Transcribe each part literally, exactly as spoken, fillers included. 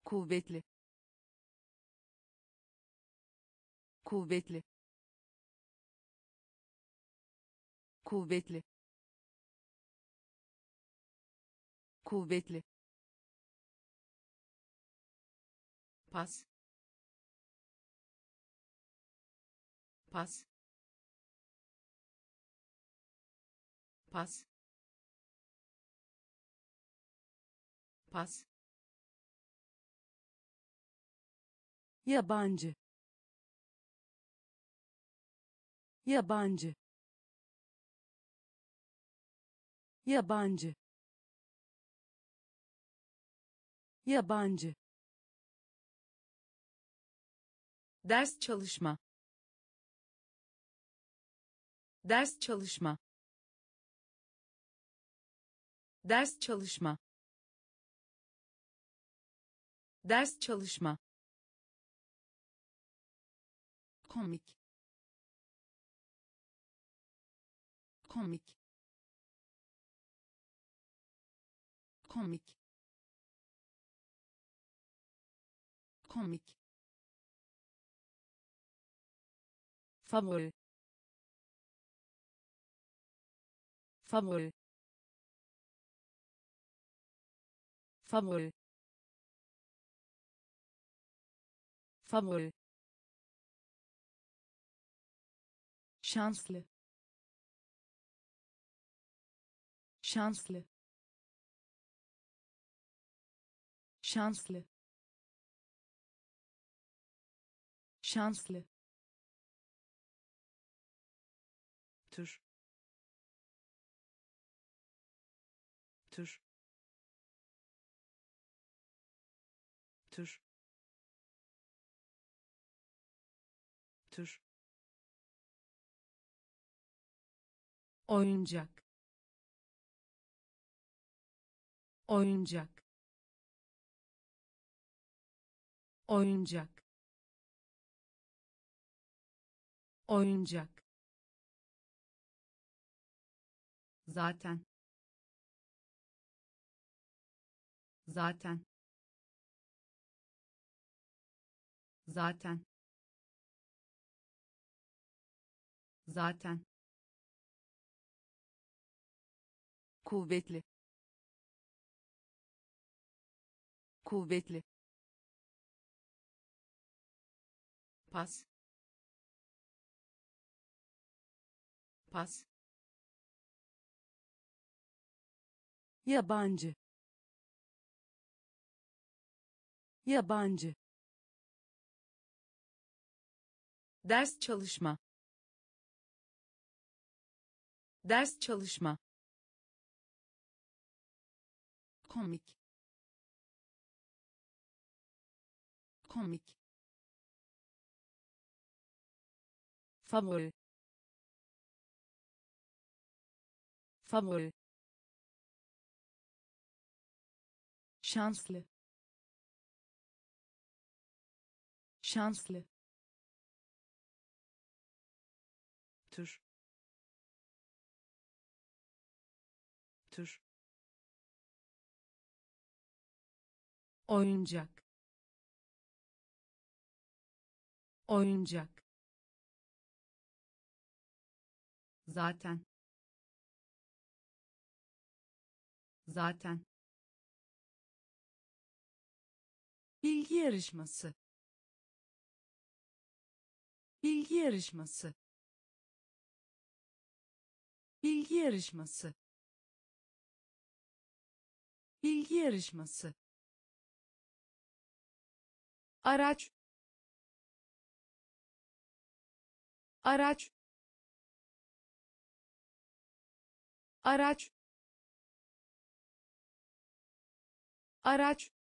kuvvetli kuvvetli kuvvetli kuvvetli pas pas pas pas yabancı yabancı yabancı yabancı ders çalışma ders çalışma ders çalışma ders çalışma komik komik komik komik favori favori favori favori şanslı şanslı şanslı şanslı tür tür tür tür oyuncak oyuncak oyuncak oyuncak zaten zaten zaten zaten kuvvetli kuvvetli pas pas yabancı yabancı ders çalışma ders çalışma komik komik favori favori şanslı şanslı tür tür oyuncak oyuncak zaten zaten bilgi yarışması bilgi yarışması bilgi yarışması bilgi yarışması araç araç araç araç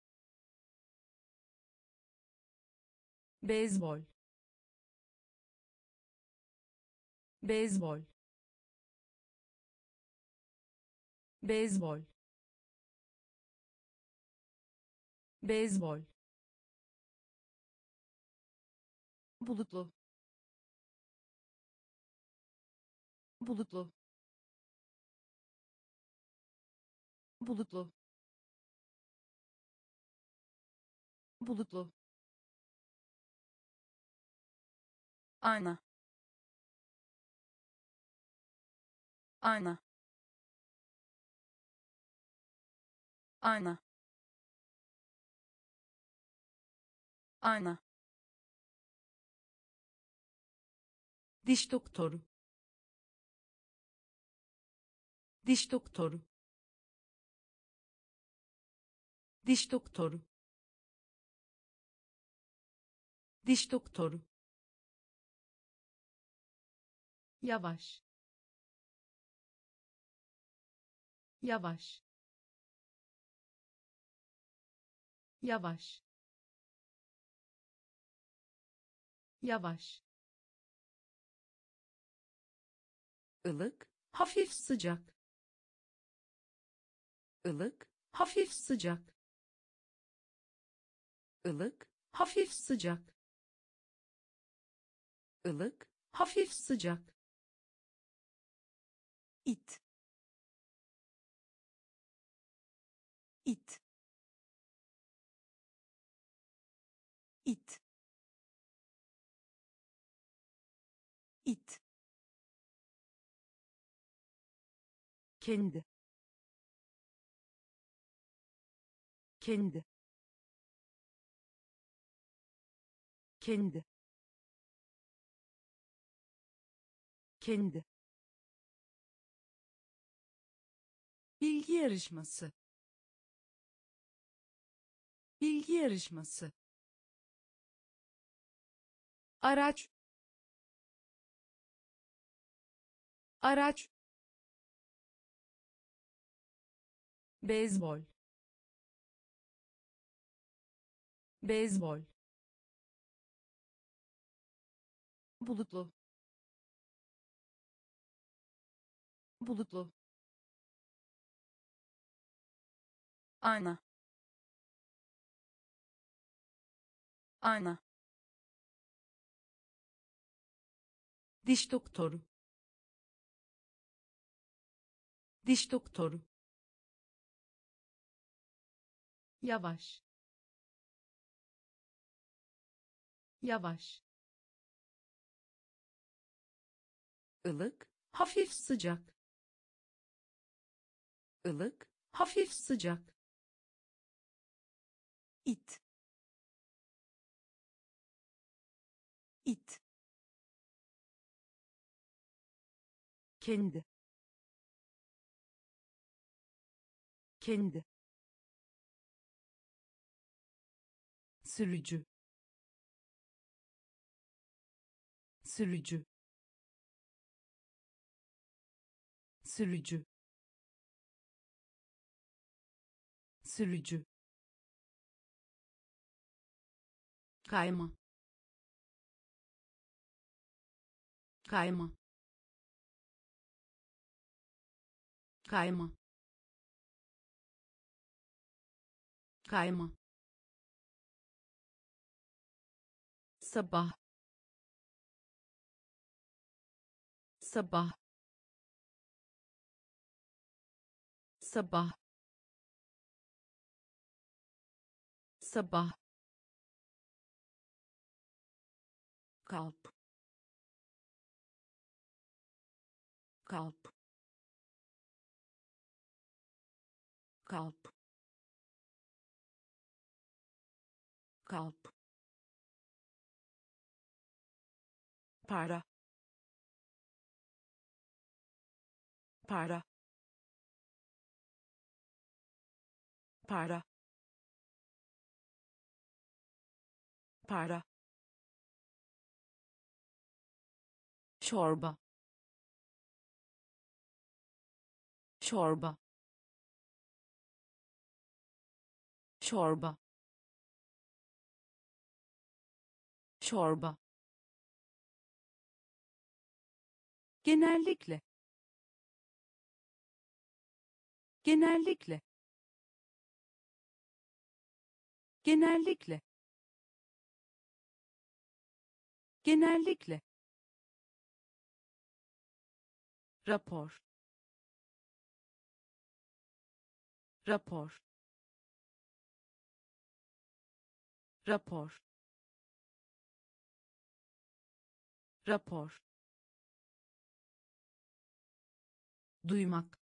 beyzbol beyzbol beyzbol beyzbol bulutlu bulutlu bulutlu bulutlu, ayna, ayna, ayna, ayna, diş doktoru, diş doktoru, diş doktoru, diş doktoru, yavaş, yavaş, yavaş, yavaş, ılık, hafif sıcak, ılık, hafif sıcak, ılık, hafif sıcak, ılık, hafif sıcak, it, it, it, it, kendi, kendi, kendi, kendi, bilgi yarışması, bilgi yarışması, araç, araç, beyzbol, beyzbol, bulutlu, bulutlu, ayna, ayna, diş doktoru, diş doktoru, yavaş, yavaş, ılık, hafif sıcak, ılık, hafif sıcak, it, it, kendi, kendi, sürücü, sürücü, sürücü, sürücü, kayma, kayma, kayma, kayma, sabah, sabah, sabah, sabah, kalp, kalp, kalp, kalp, para, para, para, para, çorba, çorba, çorba, çorba, genellikle, genellikle, genellikle, genellikle, rapor, rapor, rapor, rapor, duymak,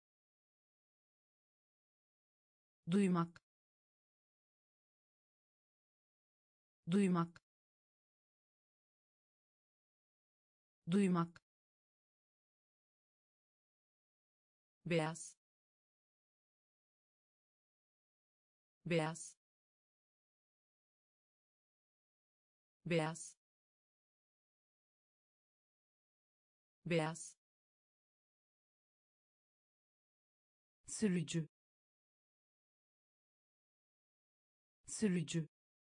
duymak, duymak, duymak, beyaz, beyaz, beyaz, beyaz, sürücü, sürücü,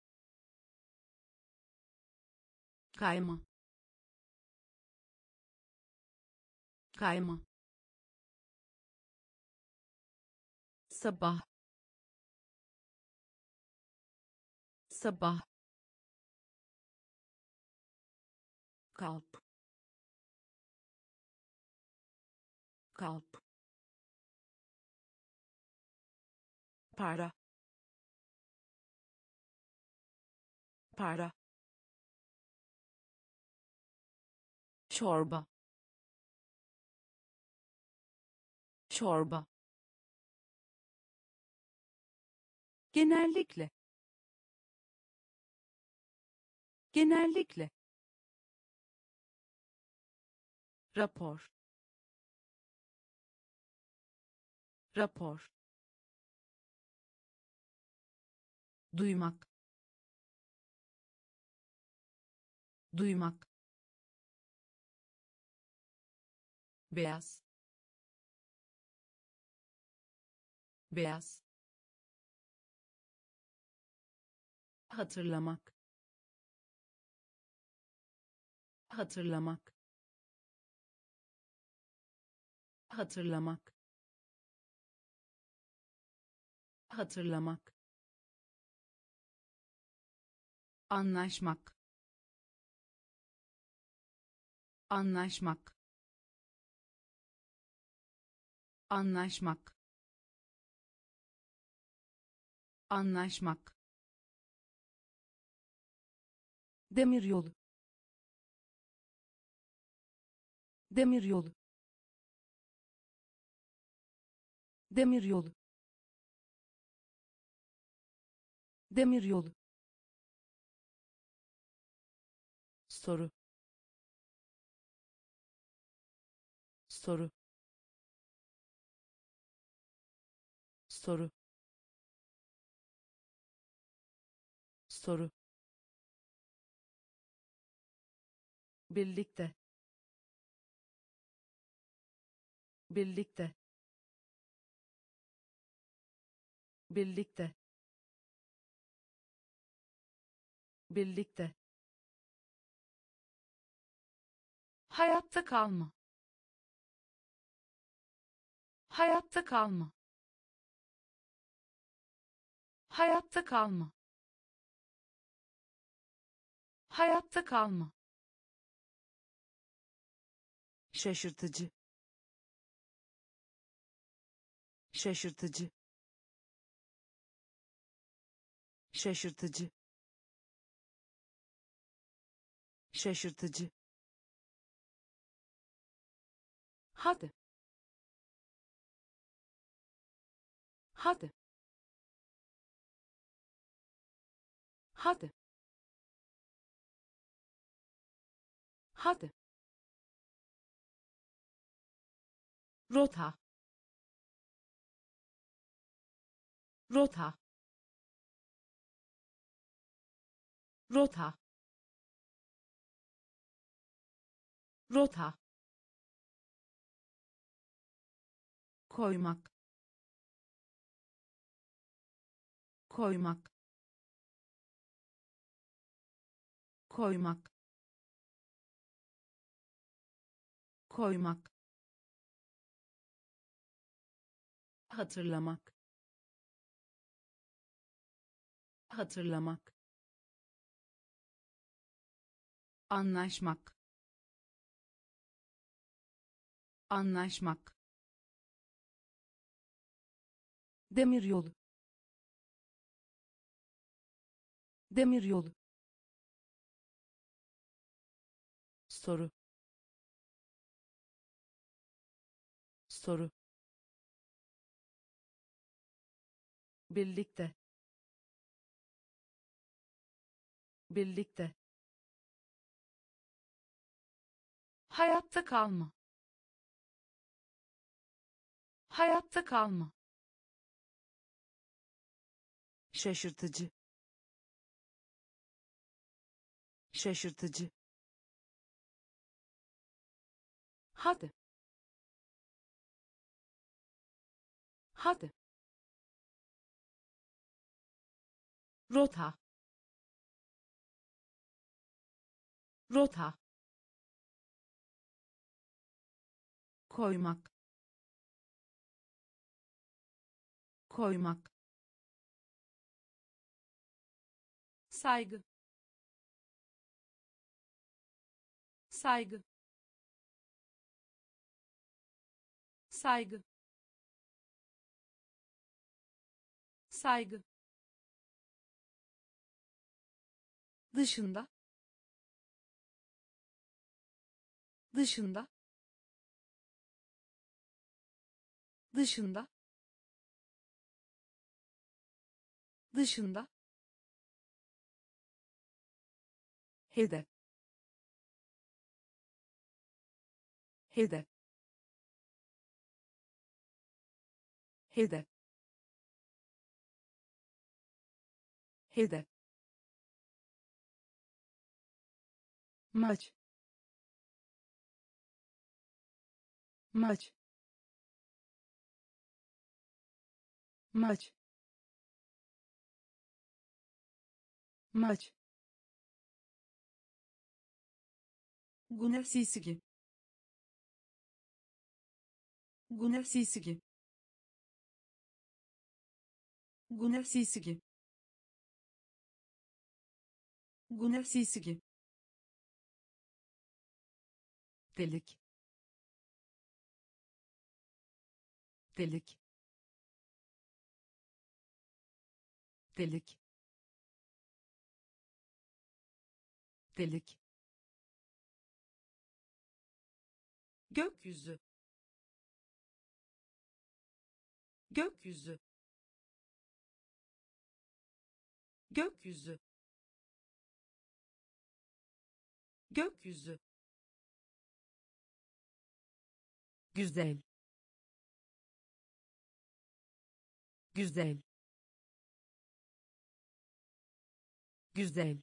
kayma, kayma, sabah, sabah, kalp, kalp, para, para, çorba, çorba, genellikle, genellikle, rapor, rapor, duymak, duymak, beyaz, beyaz, hatırlamak, hatırlamak, hatırlamak, hatırlamak, anlaşmak, anlaşmak, anlaşmak, anlaşmak, demiryolu, demiryolu, demiryolu, demiryolu, soru, soru, soru, soru, birlikte, birlikte, birlikte, birlikte, hayatta kalma, hayatta kalma, hayatta kalma, hayatta kalma, şaşırtıcı, şaşırtıcı, şaşırtıcı, şaşırtıcı, hadi, hadi, hadi, hadi, rota, rota, rota, rota, koymak, koymak, koymak, koymak, hatırlamak, hatırlamak, anlaşmak, anlaşmak, demiryolu, Demiryolu. Soru. Soru. Birlikte. Birlikte. Hayatta kalma. Hayatta kalma. Şaşırtıcı. Şaşırtıcı. Hadi. Hadi. Rota. Rota. Koymak. Koymak. Saygı. Saygı. Saygı. Saygı. Dışında. Dışında. Dışında. Dışında. Hedef. Hedef. Hedef. Hedef. Maç. Maç. Maç. Maç. Güneş sisigi. Güneş sisigi. Güneş sisigi. Güneş sisigi. Delik. Delik. Delik. Delik. Gökyüzü. Gökyüzü. Gökyüzü. Gökyüzü. Güzel. Güzel. Güzel.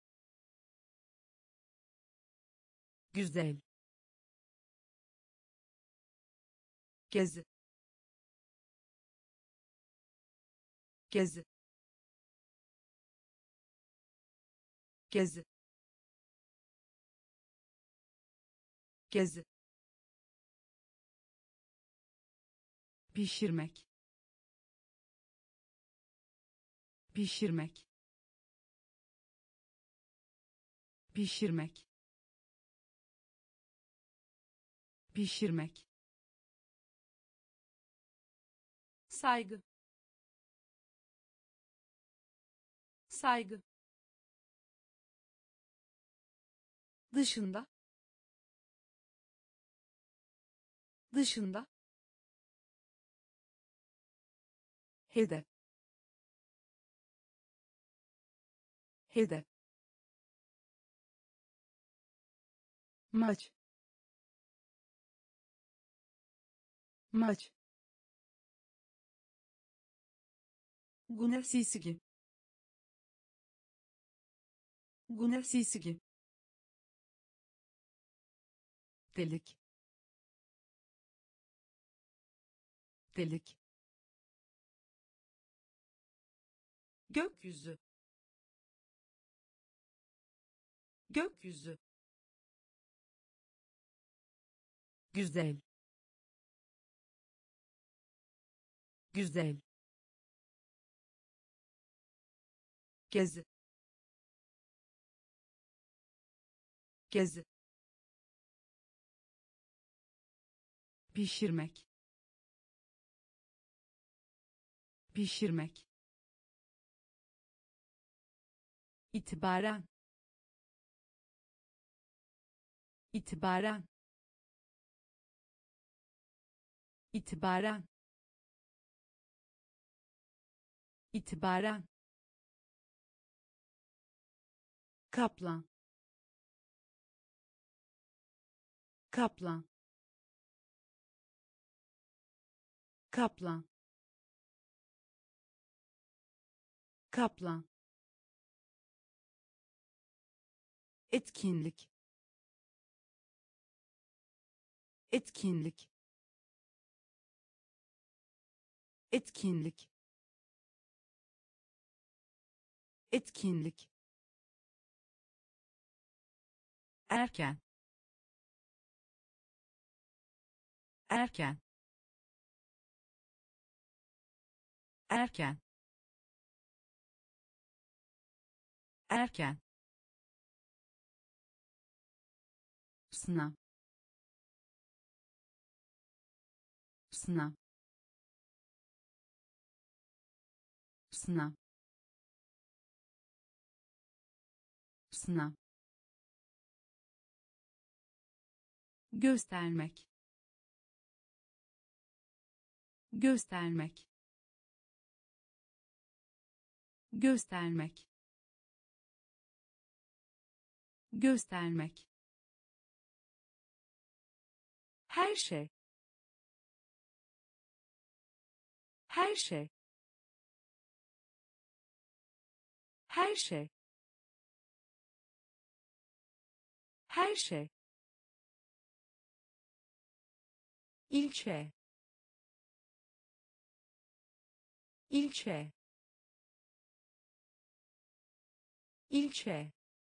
Güzel. Gezi. Gezi. Gezi. Gezi. Pişirmek. Pişirmek. Pişirmek. Pişirmek. Saygı. Saygı. Dışında. Dışında. Hedef. Hedef. Maç. Maç. Güneş sisigi. Güneş sisigi. Delik. Delik. Gökyüzü. Gökyüzü. Güzel. Güzel. Gezi. Gezi. Pişirmek. Pişirmek. itibaren itibaren itibaren itibaren kaplan kaplan kaplan kaplan etkinlik etkinlik etkinlik etkinlik erken erken erken erken sınav sınav sınav sınav göstermek göstermek göstermek göstermek her şey her şey her şey her şey ilçe ilçe ilçe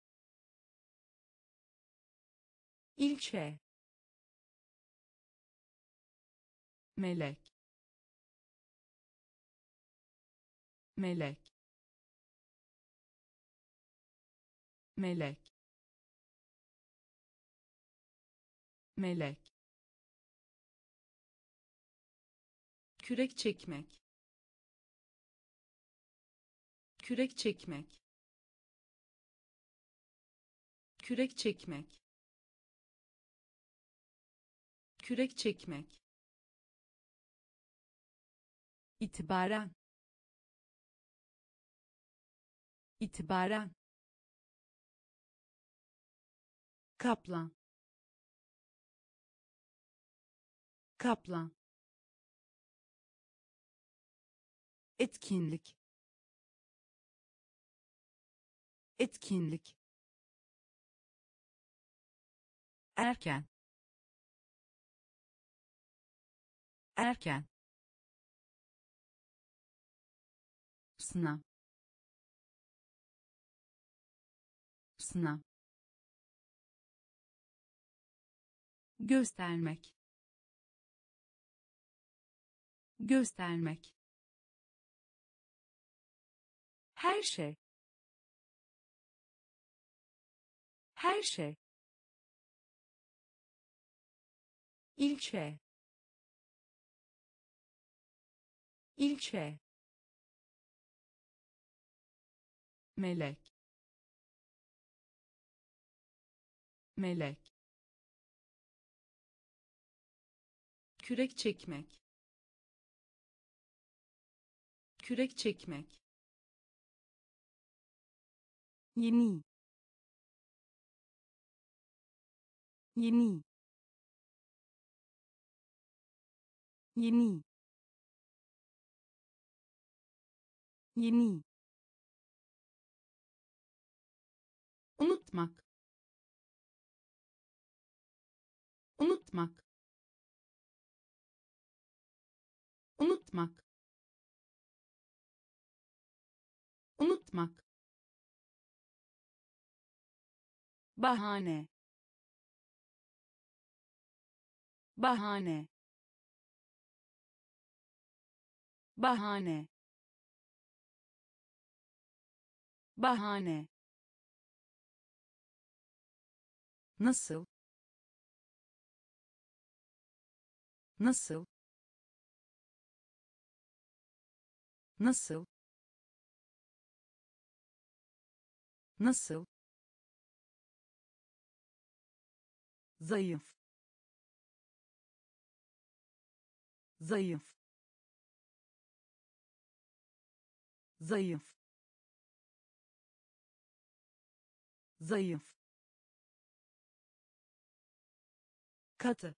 ilçe melek melek melek melek kürek çekmek kürek çekmek kürek çekmek kürek çekmek itibaren itibaren kaplan kaplan etkinlik etkinlik erken erken sınav sınav göstermek göstermek her şey her şey ilçe ilçe melek melek kürek çekmek kürek çekmek yeni yeni yeni yeni unutmak unutmak unutmak unutmak bahane bahane bahane bahane nasıl nasıl nasıl Nasıl? Zayıf. Zayıf. Zayıf. Zayıf. Katı.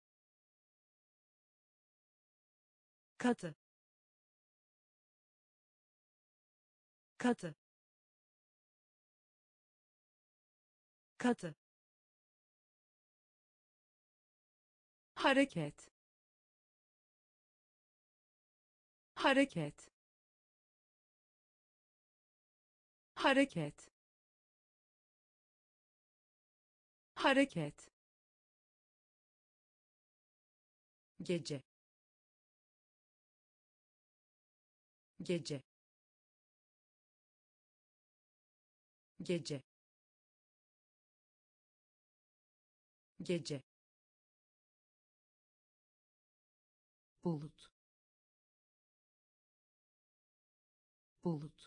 Katı. Katı. Katı. Hareket. Hareket. Hareket. Hareket. Gece. Gece. Gece. Gece. Bulut. Bulut.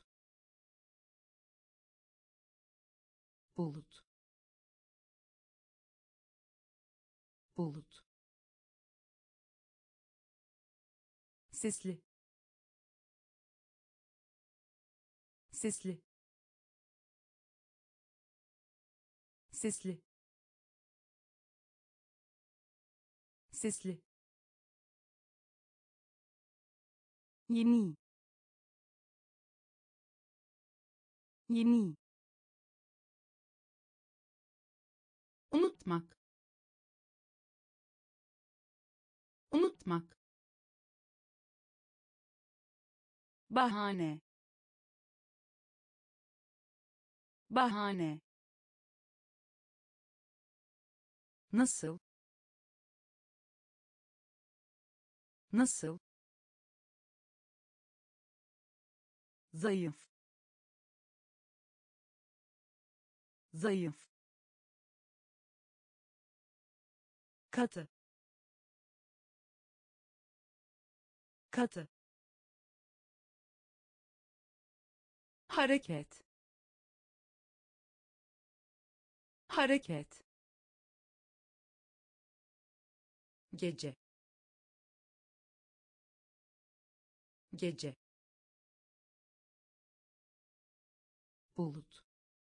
Bulut. Bulut. Sesli. Sesli. Sesli. Sesli. Yeni. Yeni. Unutmak. Unutmak. Bahane. Bahane. Nasıl? Nasıl? Zayıf. Zayıf. Katı. Katı. Hareket. Hareket. Gece. Gece. Bulut.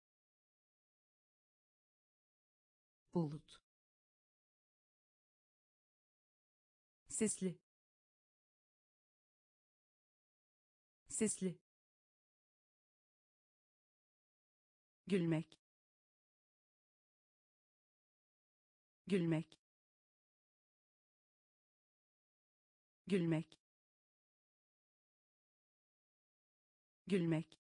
Bulut. Sesli. Sesli. Gülmek. Gülmek. Gülmek. Gülmek.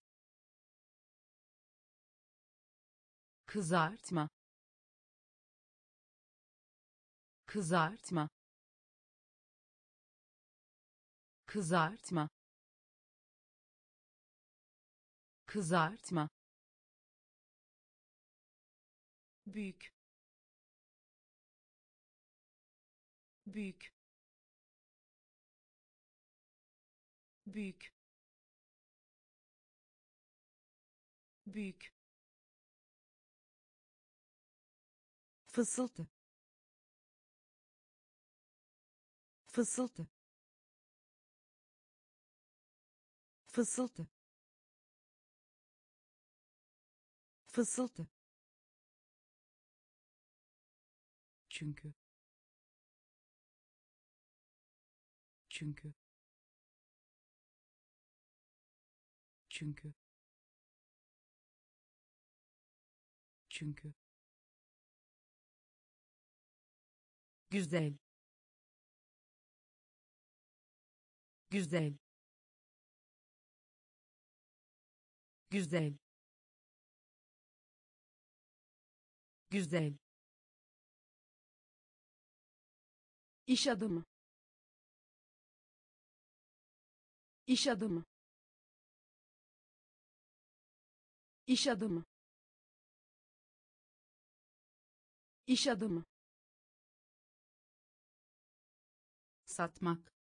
Kızartma. Kızartma. Kızartma. Kızartma. Büyük. Büyük. Büyük. Büyük. Fısıltı. Fısıltı. Fısıltı. Fısıltı. Çünkü. Çünkü. Çünkü. Çünkü. Güzel. Güzel. Güzel. Güzel. İş adamı. İş adamı. İş adamı. İş adamı. Satmak.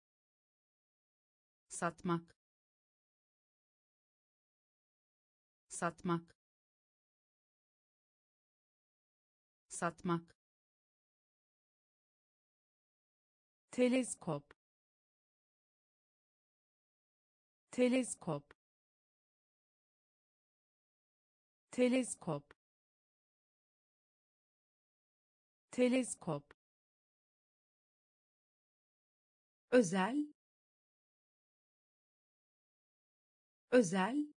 Satmak. satmak, satmak, teleskop, teleskop, teleskop, teleskop, özel, özel,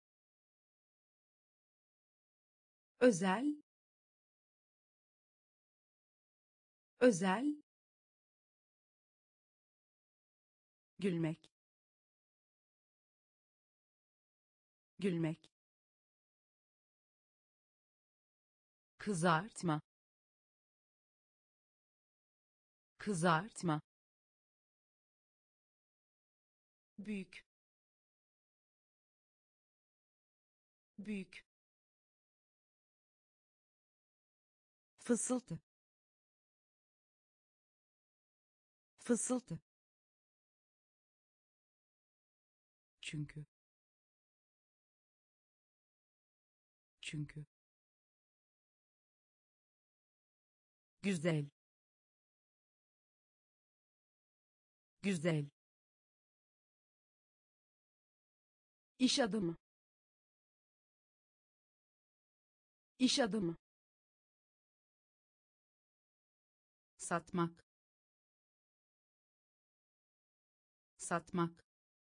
özel, özel, gülmek, gülmek, kızartma, kızartma, büyük, büyük, fısıltı, fısıltı, çünkü, çünkü, güzel, güzel, İş adamı. İş adamı. satmak, satmak,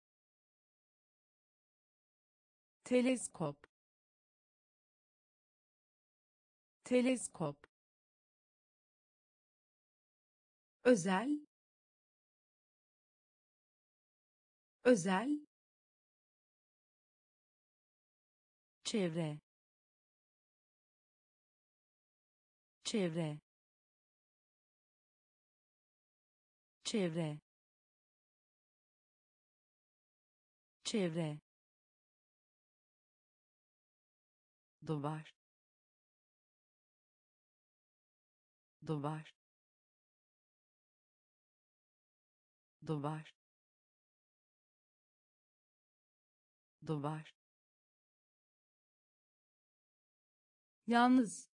teleskop, teleskop, özel, özel, çevre, çevre, çevre, çevre, duvar, duvar, duvar, duvar, yalnız,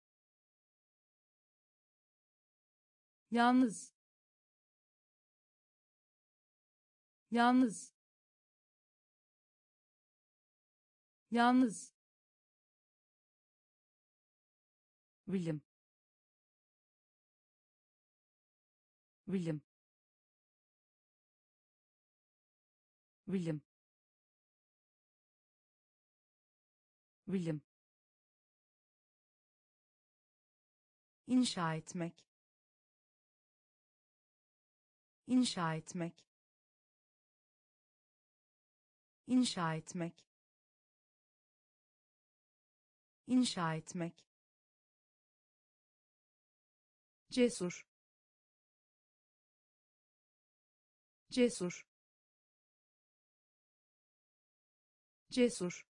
yalnız, yalnız, yalnız, bilim, bilim, bilim, bilim, inşa etmek, inşa etmek, inşa etmek, inşa etmek, cesur, cesur, cesur,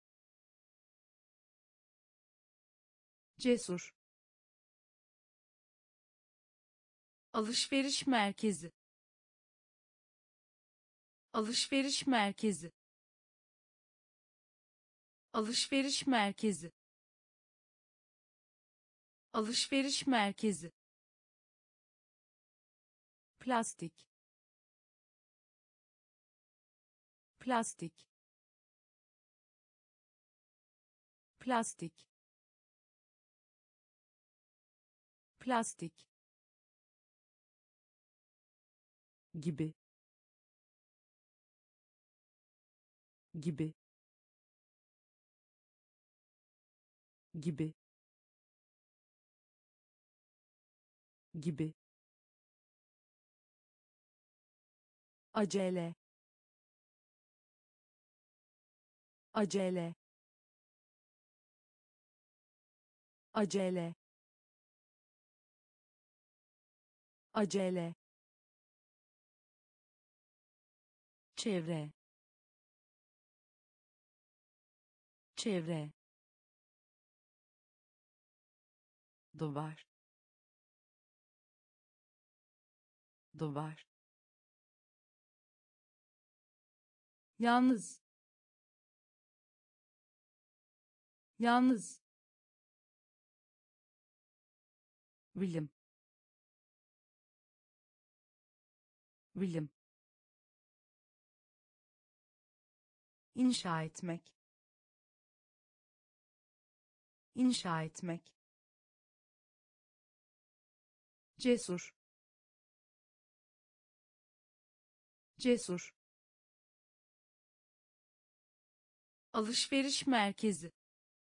cesur, alışveriş merkezi, alışveriş merkezi, alışveriş merkezi, alışveriş merkezi, plastik, plastik, plastik, plastik, gibi, gibi, gibi, gibi, acele, acele, acele, acele, çevre, çevre, duvar, duvar, yalnız, Yalnız. bilim bilim inşa etmek inşa etmek Cesur. Cesur. alışveriş merkezi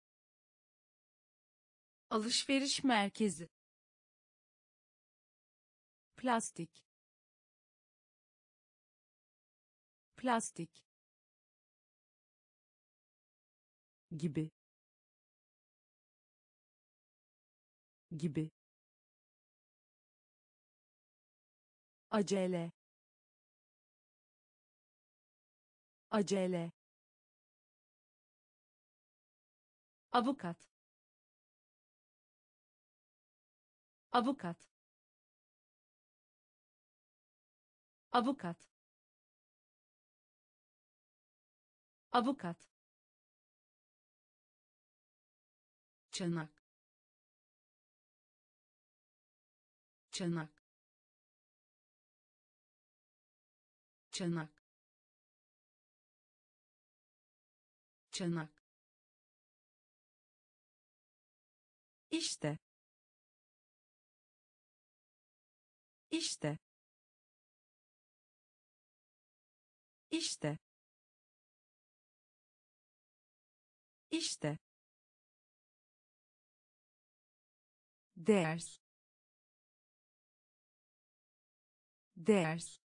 alışveriş merkezi plastik plastik gibi gibi acele acele avukat avukat avukat avukat çanak çanak çanak çanak işte işte işte işte ders ders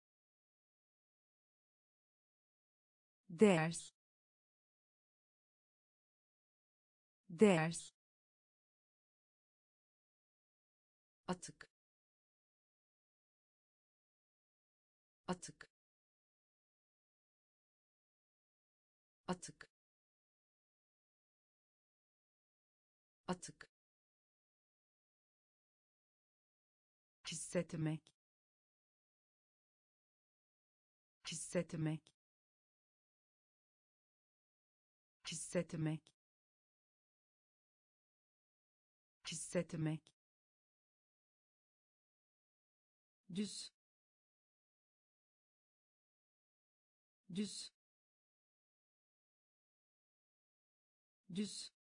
ders ders atık atık atık atık hissetmek hissetmek hissetmek hissetmek düz düz düz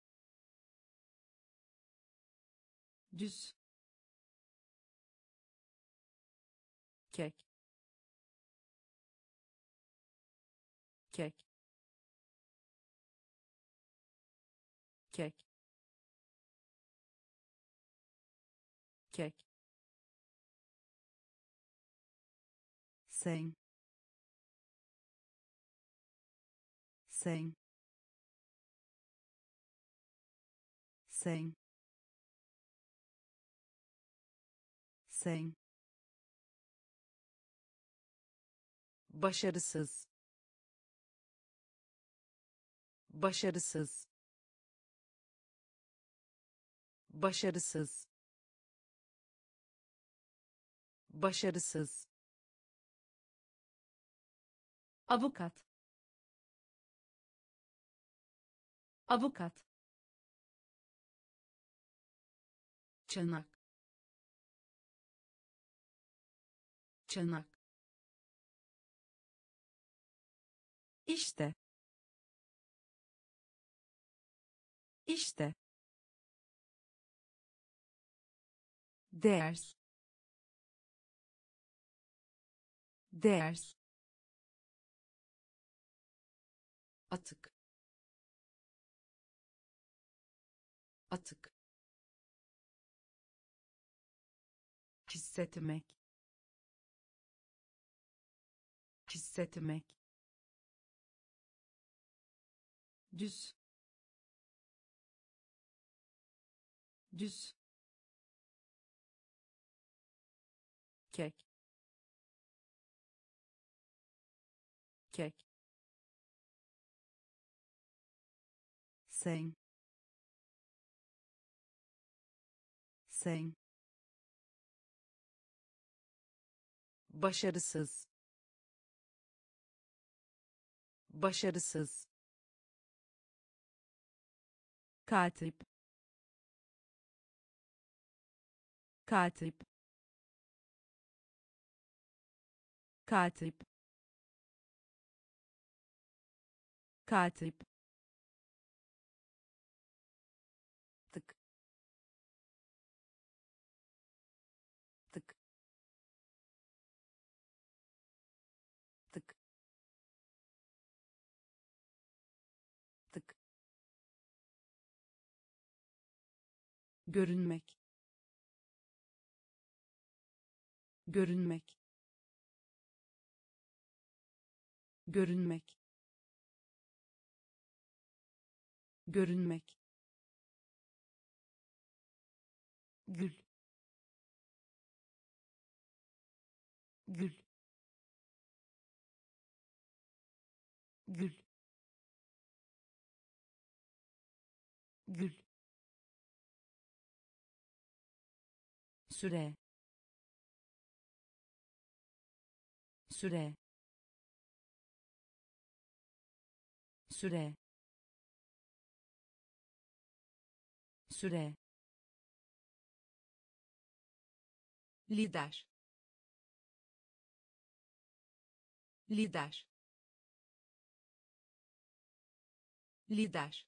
düz kek kek kek kek sen sen sen sen başarısız başarısız başarısız başarısız avukat avukat çanak çanak işte işte ders ders atık atık hissetmek hissetmek düz düz kek kek sen sen başarısız başarısız katip katip katip katip tık tık tık tık görünmek görünmek görünmek görünmek gül gül gül gül süre süre süre süre lider lider lider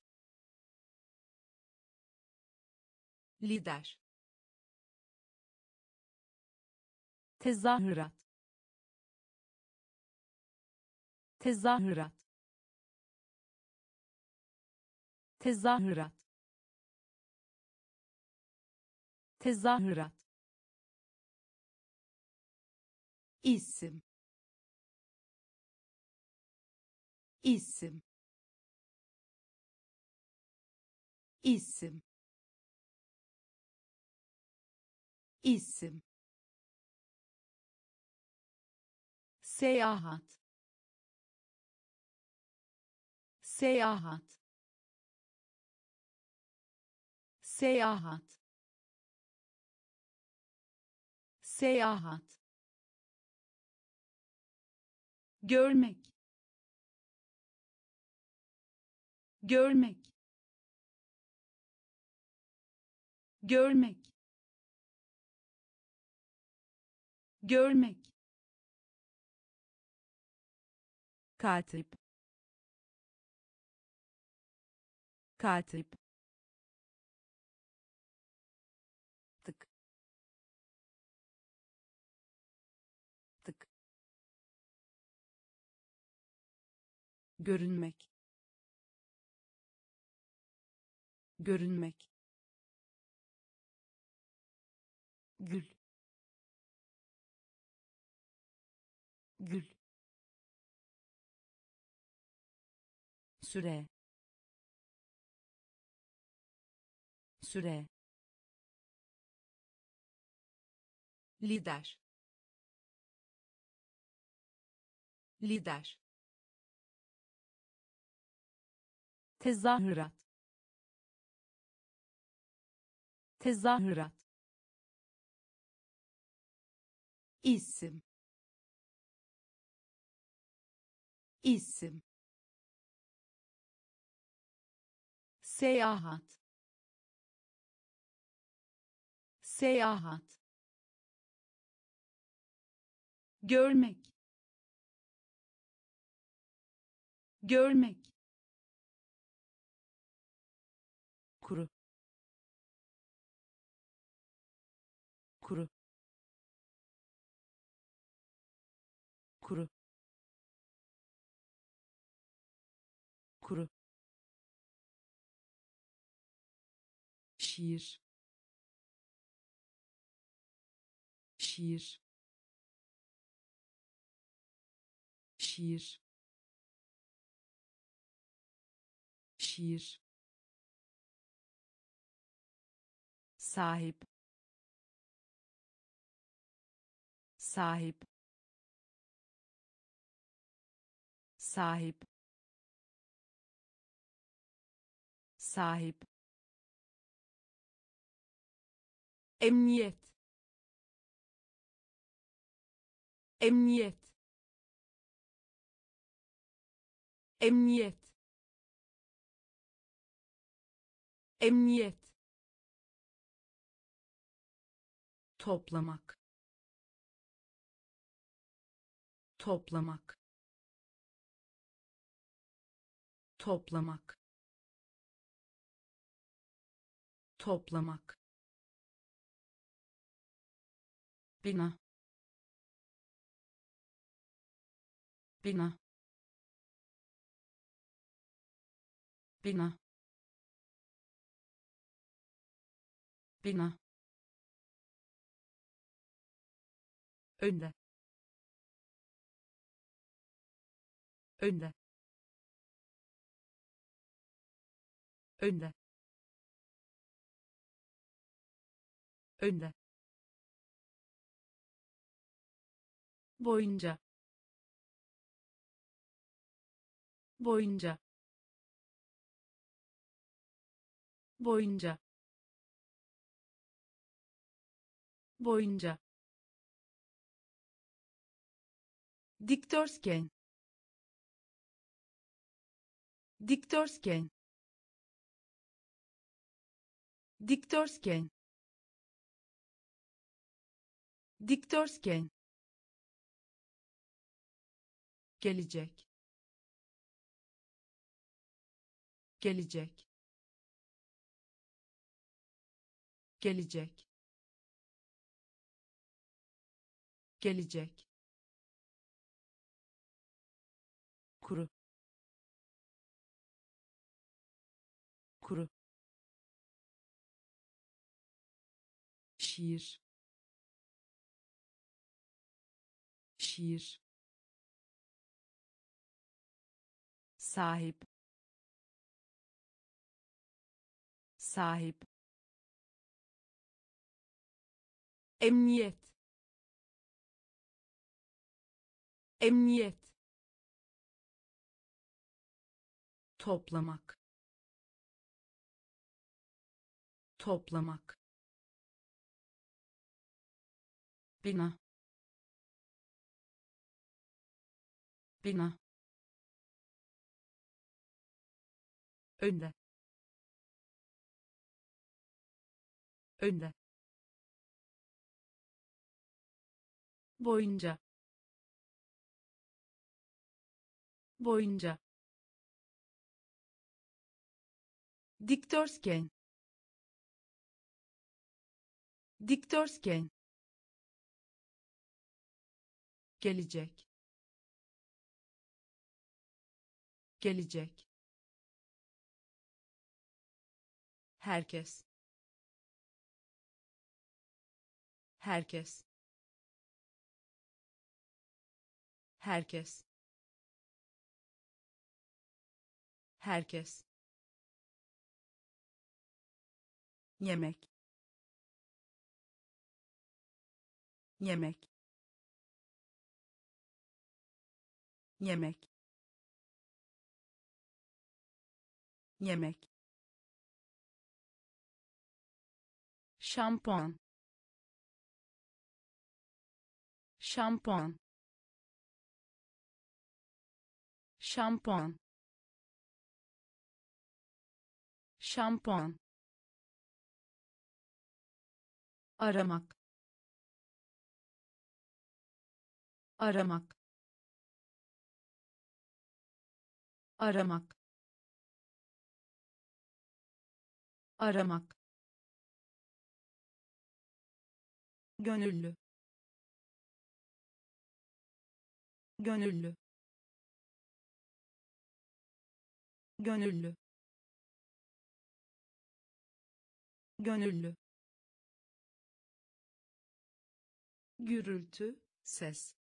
lider tezahürat tezahürat tezahürat tezahürat isim isim isim isim seyahat seyahat seyahat seyahat görmek görmek görmek görmek katip katip tık tık görünmek görünmek gül gül süre süre lider lider tezahürat tezahürat isim isim seyahat seyahat görmek görmek kuru kuru kuru kuru şiir şiir şiir şiir sahip sahip sahip sahip emniyet emniyet emniyet emniyet, toplamak, toplamak, toplamak, toplamak, bina, bina, bina, bina, önde, önde, önde, önde, boyunca, boyunca, boyunca, boyunca, dikdörtgen, dikdörtgen, dikdörtgen, dikdörtgen, gelecek, gelecek, gelecek, gelecek, kuru, kuru, şiir, şiir, sahip, sahip, emniyet, emniyet, toplamak, toplamak, bina, bina, önde, önde, boyunca, boyunca, dikdörtgen, dikdörtgen, gelecek, gelecek, herkes, herkes, herkes, herkes, yemek, yemek, yemek, yemek, şampuan, şampuan, şampuan, şampuan, aramak, aramak, aramak, aramak, gönüllü, gönüllü, gönüllü, gönüllü, gürültü, ses,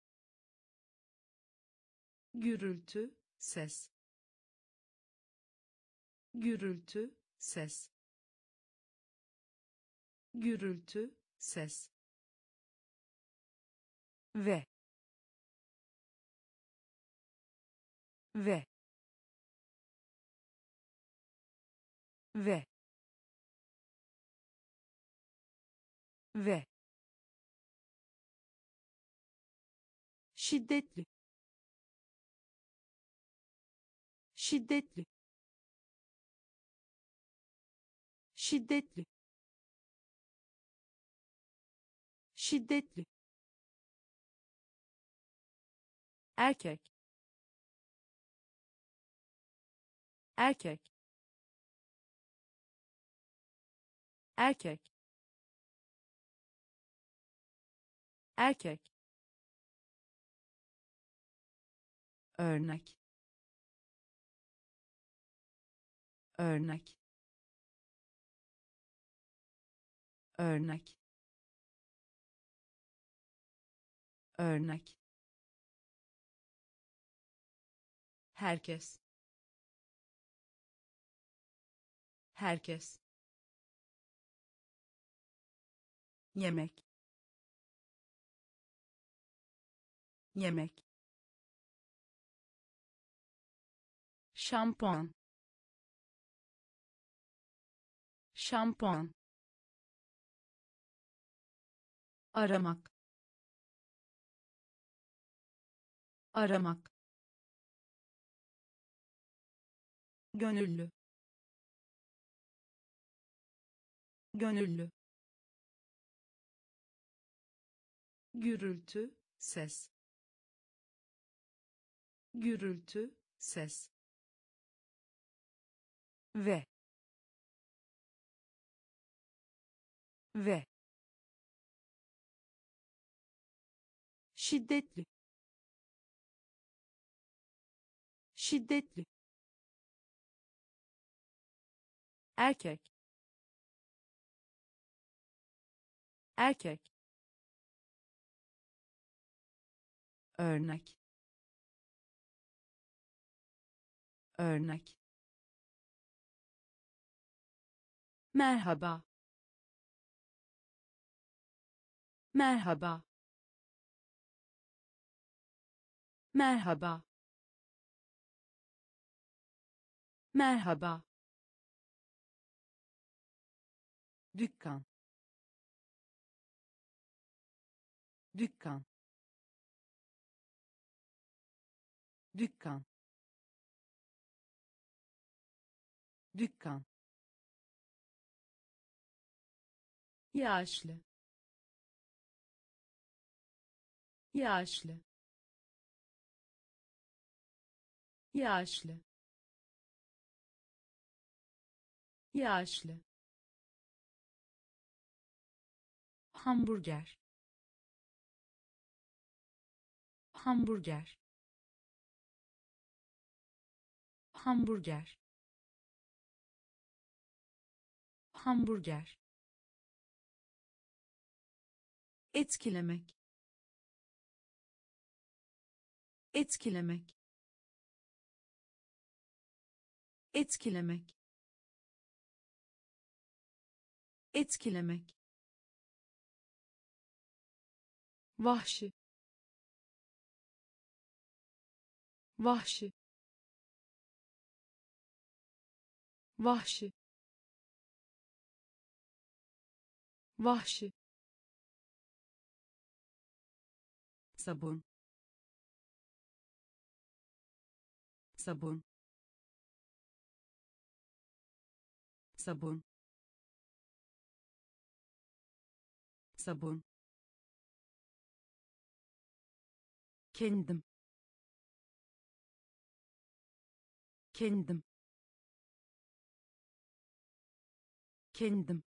gürültü, ses, gürültü, ses, gürültü, ses, ve, ve, ve, ve, şiddetli, şiddetli, şiddetli şiddetli erkek erkek erkek erkek örnek örnek örnek örnek herkes herkes yemek yemek şampuan şampuan aramak aramak gönüllü gönüllü gürültü, ses, gürültü, ses, ve ve şiddetli şiddetli erkek erkek örnek örnek merhaba merhaba merhaba merhaba dükkan dükkan dükkan dükkan yaşlı, yaşlı, yaşlı, yaşlı, hamburger hamburger hamburger hamburger etkilemek etkilemek etkilemek etkilemek vahşi vahşi vahşi vahşi sabun sabun sabun sabun kendim kendim kendim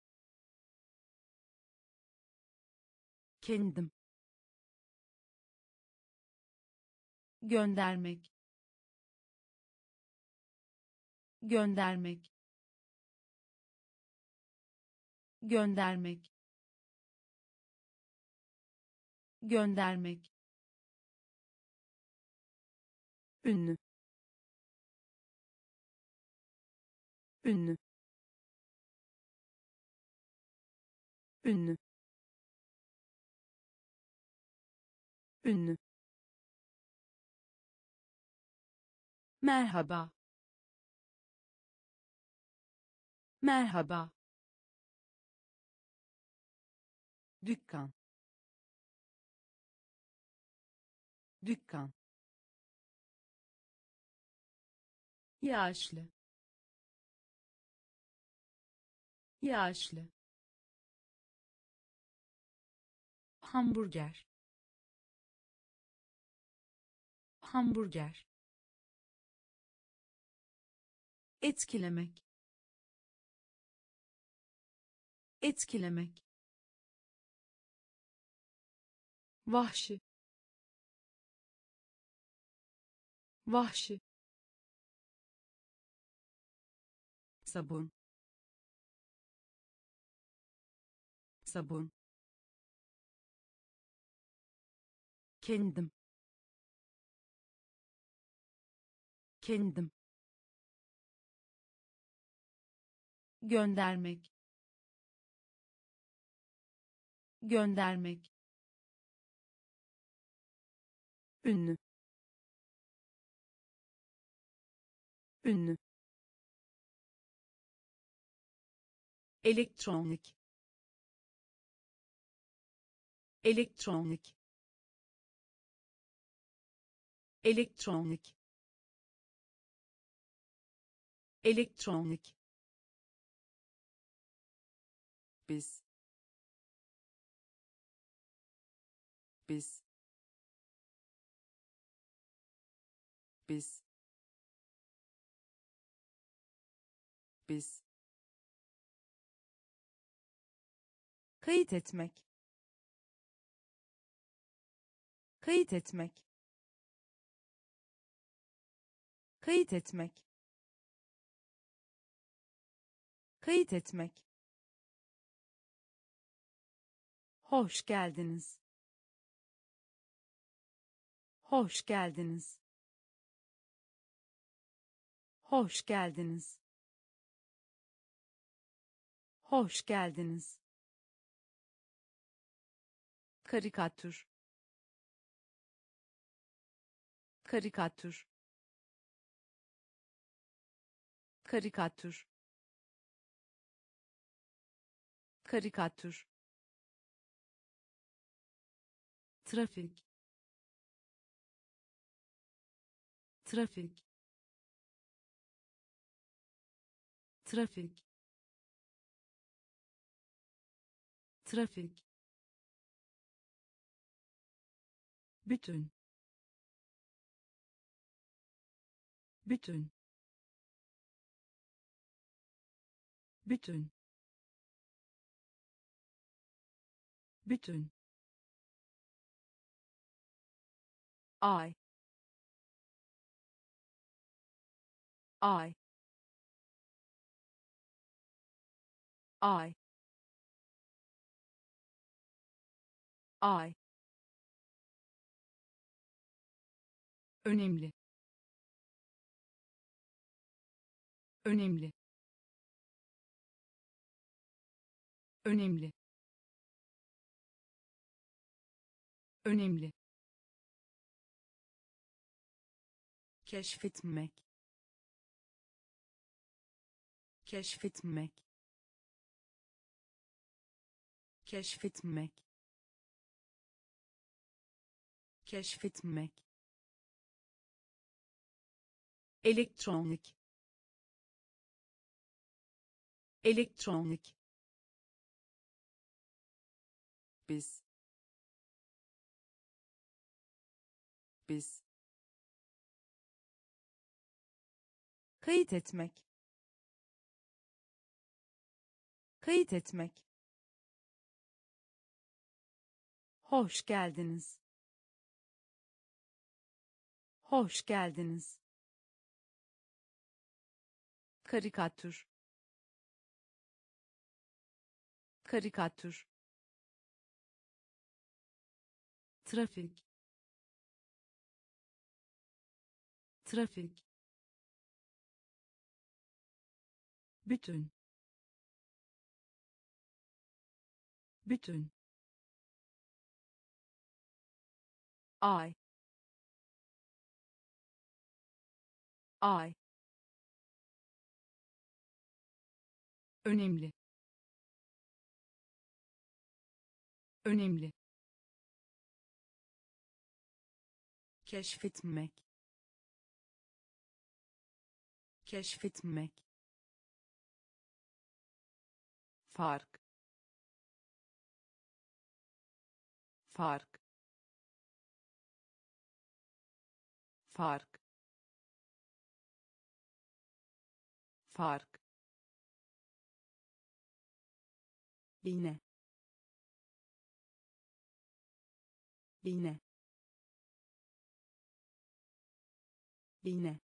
kendim göndermek göndermek göndermek göndermek ünlü ünlü ünlü ünlü merhaba merhaba dükkan dükkan yaşlı, Yaşlı. Hamburger. Hamburger. Etkilemek. Etkilemek. Vahşi. Vahşi. Sabun. Sabun. Kendim. Kendim. Göndermek. Göndermek. Ünlü. Ünlü. Elektronik. Elektronik. Elektronik. Elektronik. Biz. Biz. Biz. Biz. Kayıt etmek. Kayıt etmek. Kayıt etmek. Kayıt etmek. Hoş geldiniz. Hoş geldiniz. Hoş geldiniz. Hoş geldiniz. Karikatür. Karikatür. Karikatür. Karikatür. Trafik. Trafik. Trafik. Trafik. Bütün. Bütün. Bütün. Bütün. Ay. Ay. Ay. Ay. Önemli. Önemli. Önemli. Önemli. Keşfetmek. Keşfetmek. Keşfetmek. Keşfetmek. Elektronik. Elektronik. Biz. Biz. Kayıt etmek. Kayıt etmek. Hoş geldiniz. Hoş geldiniz. Karikatür. Karikatür. Trafik. Trafik. Bütün. Bütün. Ay. Ay. Önemli. Önemli. Keşfetmek. Keşfetmek. fark fark fark fark iğne iğne iğne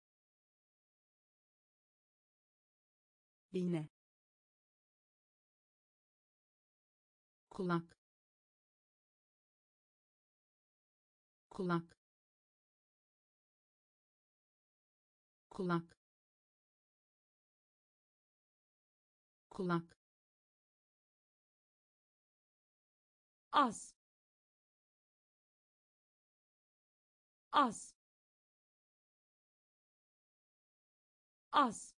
iğne kulak kulak kulak kulak az az az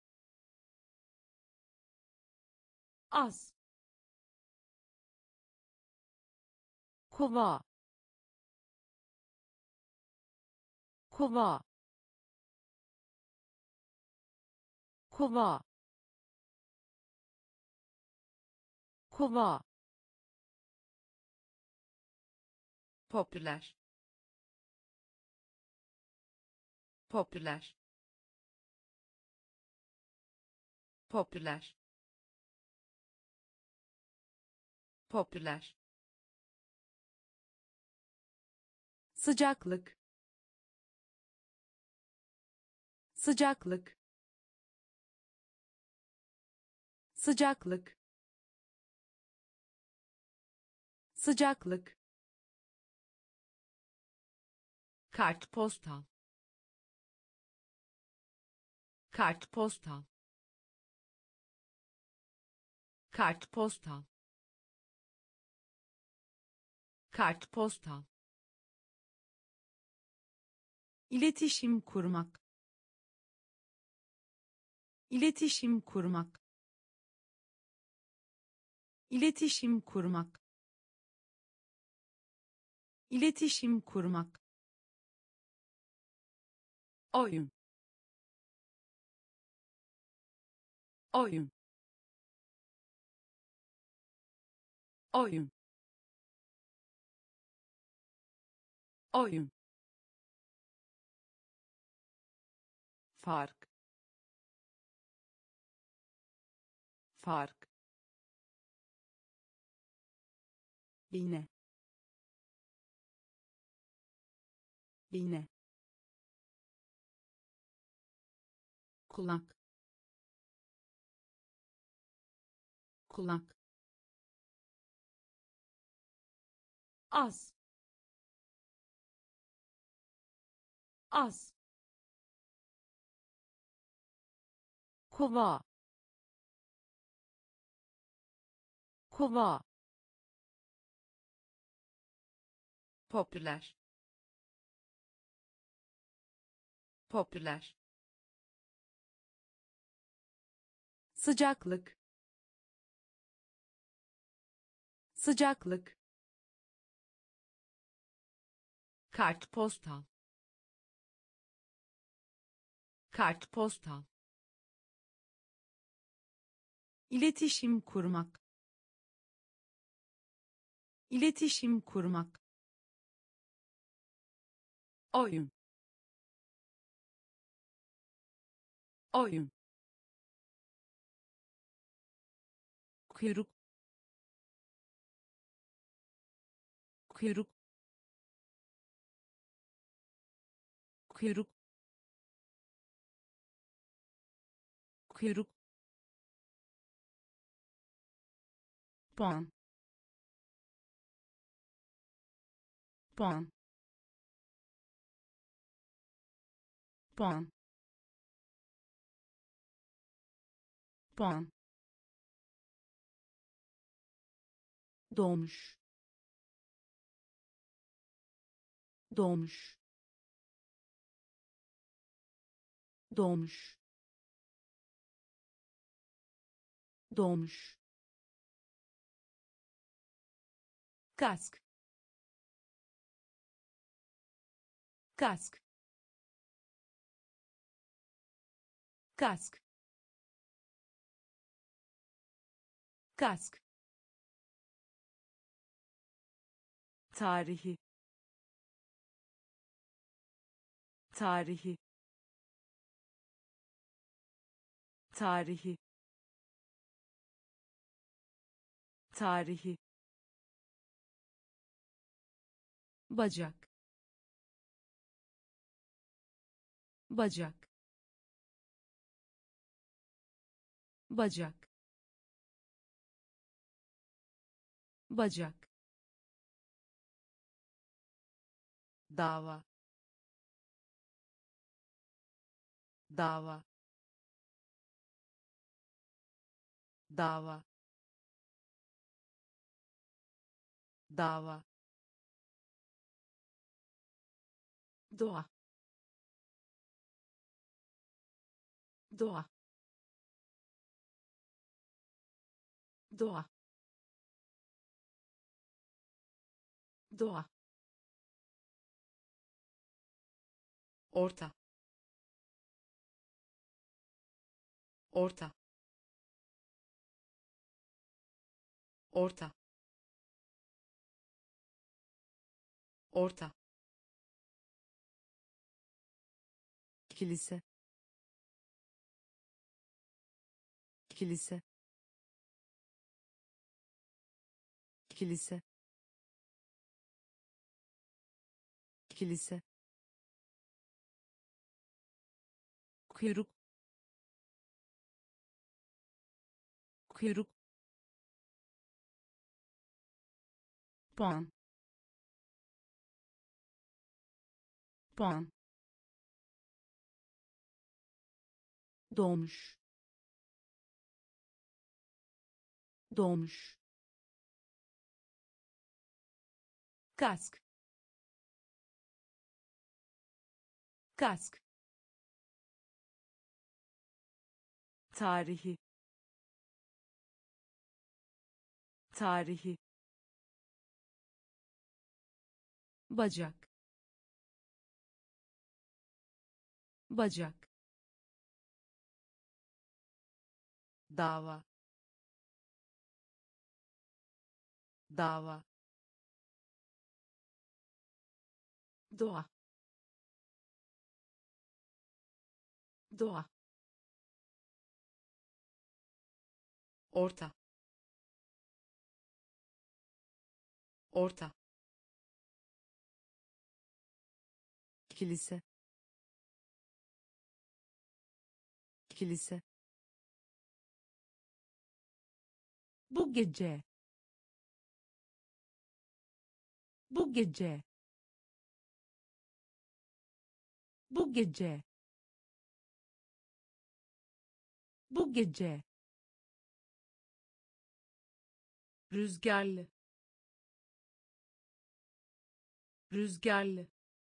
az kova kova kova kova popüler popüler popüler popüler sıcaklık sıcaklık sıcaklık sıcaklık kartpostal kartpostal kartpostal kartpostal iletişim kurmak iletişim kurmak iletişim kurmak iletişim kurmak oyun oyun oyun oyun fark fark iğne iğne kulak kulak az az kova kova popüler popüler sıcaklık sıcaklık kartpostal kartpostal iletişim kurmak iletişim kurmak oyun oyun kuyruk kuyruk kuyruk kuyruk puan puan puan puan doğmuş doğmuş doğmuş doğmuş kask kask kask kask, tarihi, tarihi, tarihi, tarihi, bacak, bacak, bacak, bacak, dava, dava, dava, dava, doğa, doğa, doğa, doğa, orta, orta, orta, orta, kilise, kilise, kilise, kilise, kuyruk, kuyruk, puan, puan, doğmuş, doğmuş, kask, kask, tarihi, tarihi, bacak, bacak, dava, dava, doğa, doğa, orta, orta, kilise, kilise, bu gece, bu gece, bu gece, bu gece, rüzgarlı, rüzgarlı,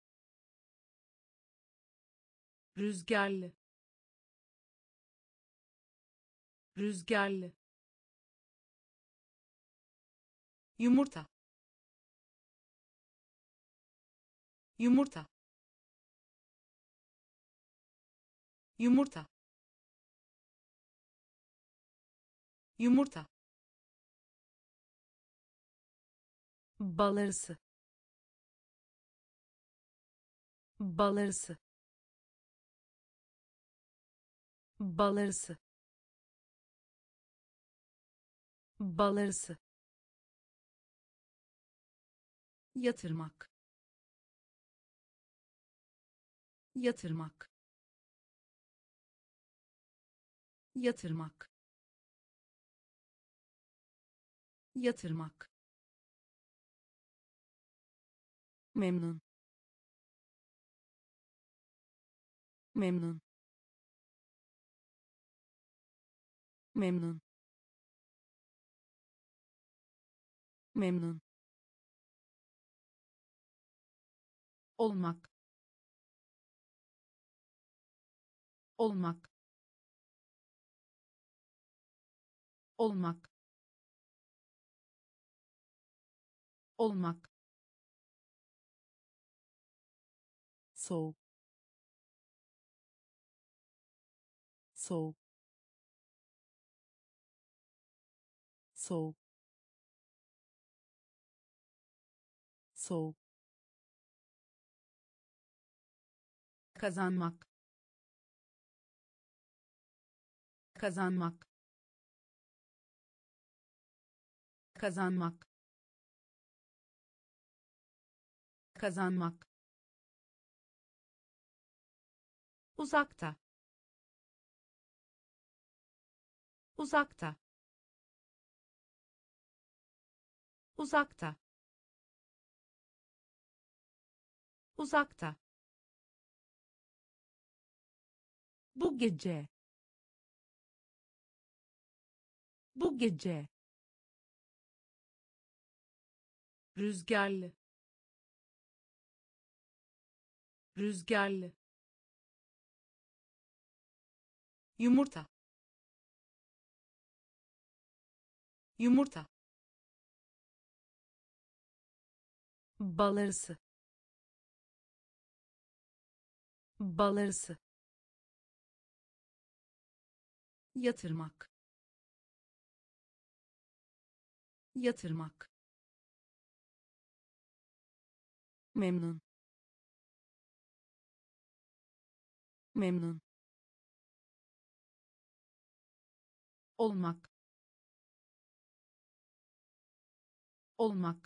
rüzgarlı, rüzgarlı, yumurta, yumurta, yumurta, yumurta, bal arısı, bal arısı, bal arısı, bal arısı, yatırmak, yatırmak, yatırmak, yatırmak, memnun, memnun, memnun, memnun, olmak, olmak, olmak, olmak, soğuk, soğuk, soğuk soğuk kazanmak kazanmak kazanmak kazanmak uzakta uzakta uzakta uzakta bu gece bu gece rüzgarlı rüzgarlı yumurta, yumurta, bal arısı bal arısı yatırmak yatırmak memnun memnun olmak olmak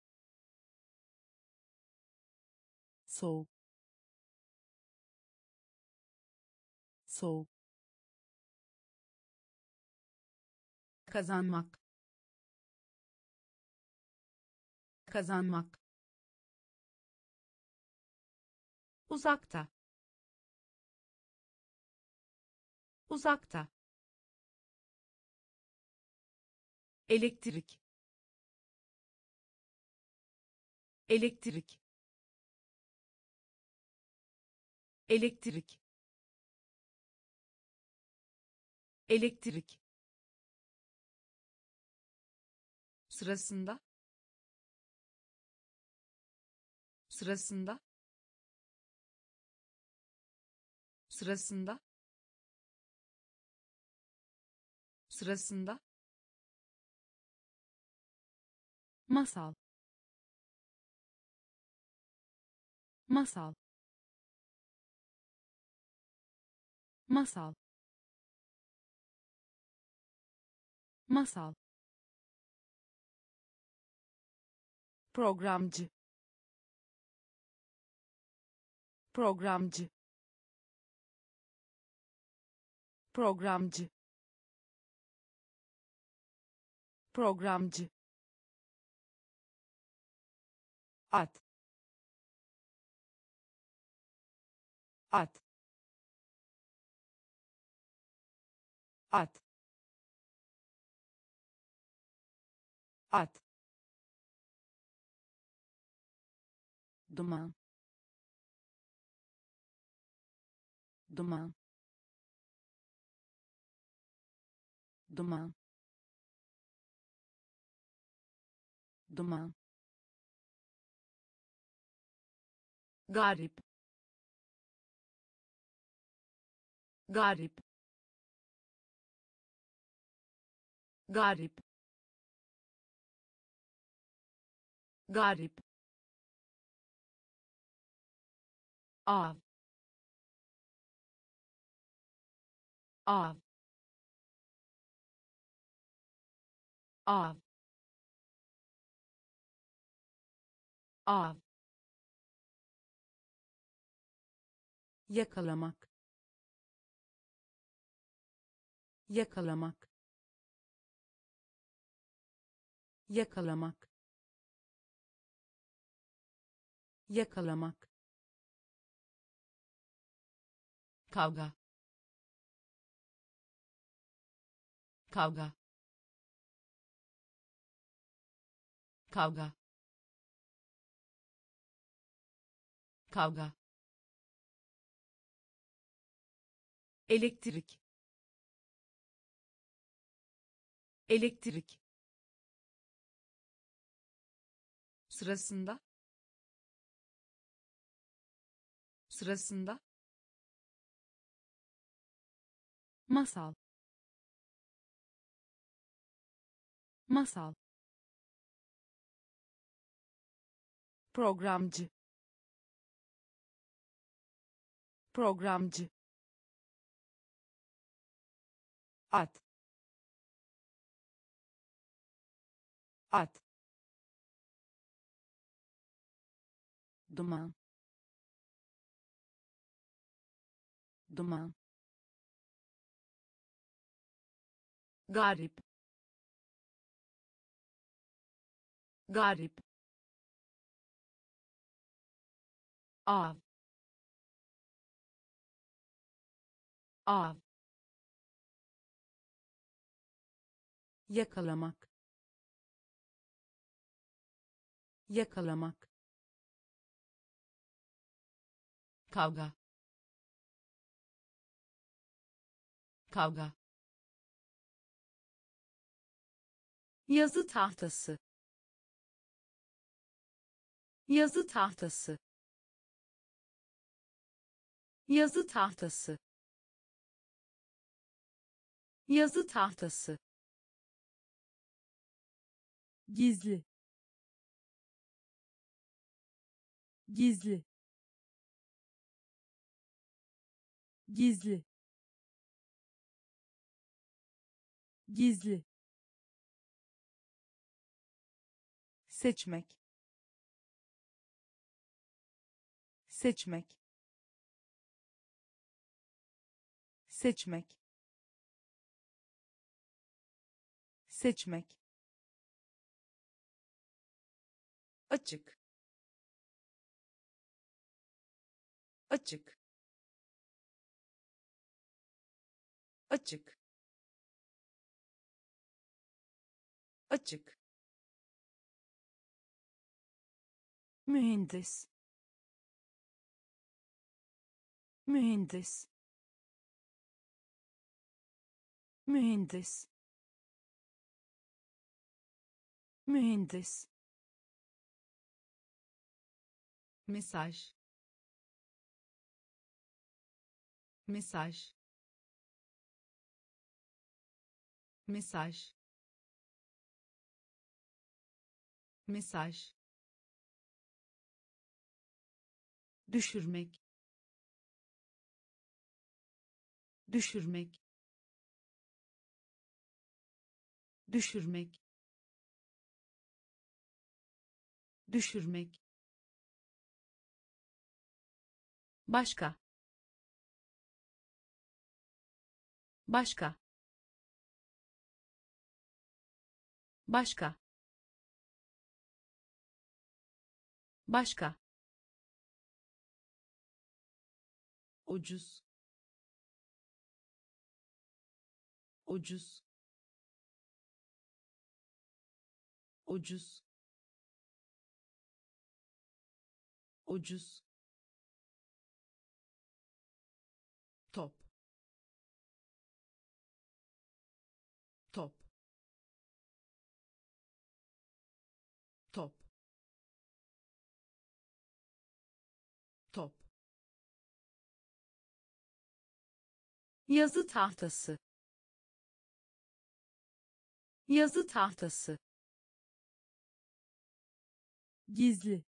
soğuk soğuk kazanmak kazanmak uzakta uzakta elektrik, elektrik, elektrik, elektrik, sırasında, sırasında, sırasında, sırasında, masal masal masal masal programcı programcı programcı programcı at at at at duman duman duman duman garip garip garip garip av av av av yakalamak yakalamak yakalamak yakalamak kavga kavga kavga kavga elektrik, elektrik, sırasında, sırasında, masal masal, programcı, programcı, at, at, duman, duman, garip, garip, av, av, yakalamak, yakalamak, kavga, kavga, yazı tahtası, yazı tahtası, yazı tahtası, yazı tahtası, gizli, gizli, gizli, gizli, seçmek, seçmek, seçmek, seçmek, açık, açık, açık, açık, mühendis, mühendis, mühendis, mühendis, mesaj, mesaj, mesaj, mesaj, düşürmek, düşürmek, düşürmek, düşürmek, başka, başka, başka, başka, ucuz, ucuz, ucuz, ucuz, top, top, top, top, yazı tahtası, yazı tahtası, gizli,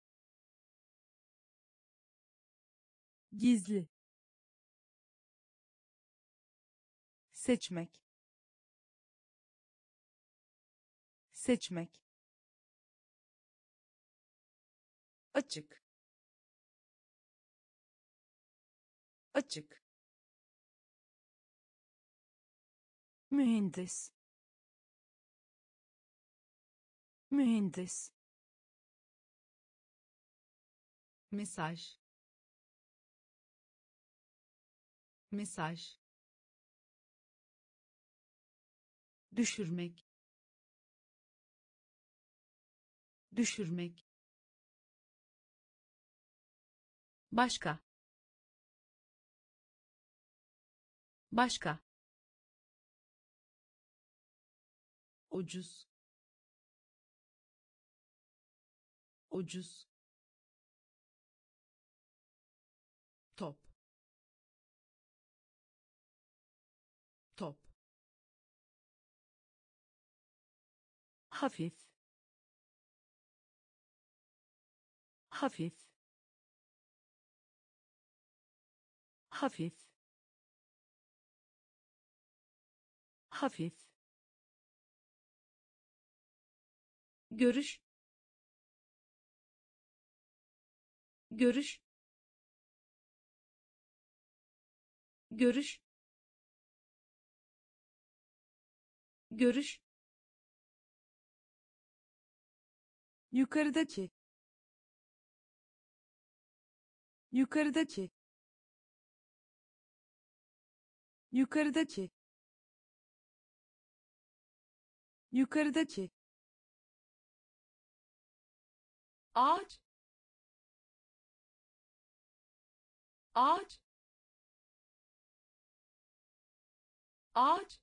gizli, seçmek, seçmek, açık, açık, mühendis, mühendis, mesaj, mesaj, düşürmek, düşürmek, başka, başka, ucuz, ucuz, top, top, hafif hafif hafif hafif görüş görüş görüş görüş yukarıdaki yukarıdaki yukarıdaki yukarıdaki ağaç ağaç ağaç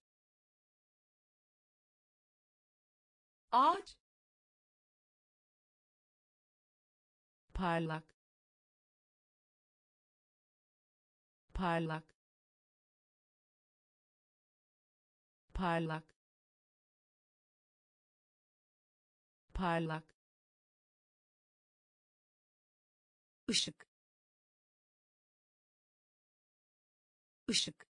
ağaç parlak parlak parlak parlak ışık ışık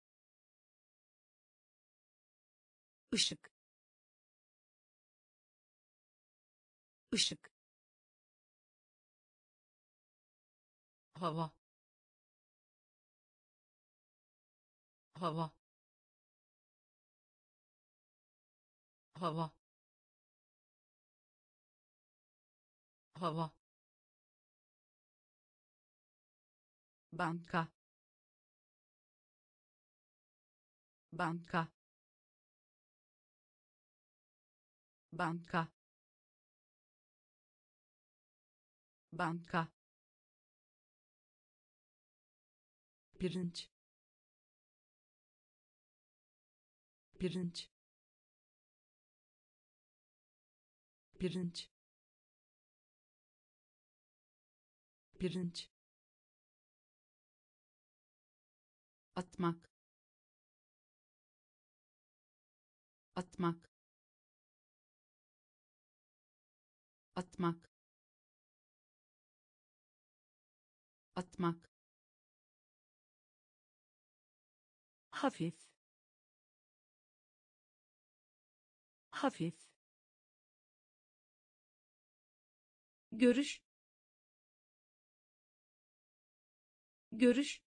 ışık ışık hava hava hava hava banka banka banka banka pirinç pirinç pirinç pirinç atmak atmak atmak atmak hafif hafif görüş görüş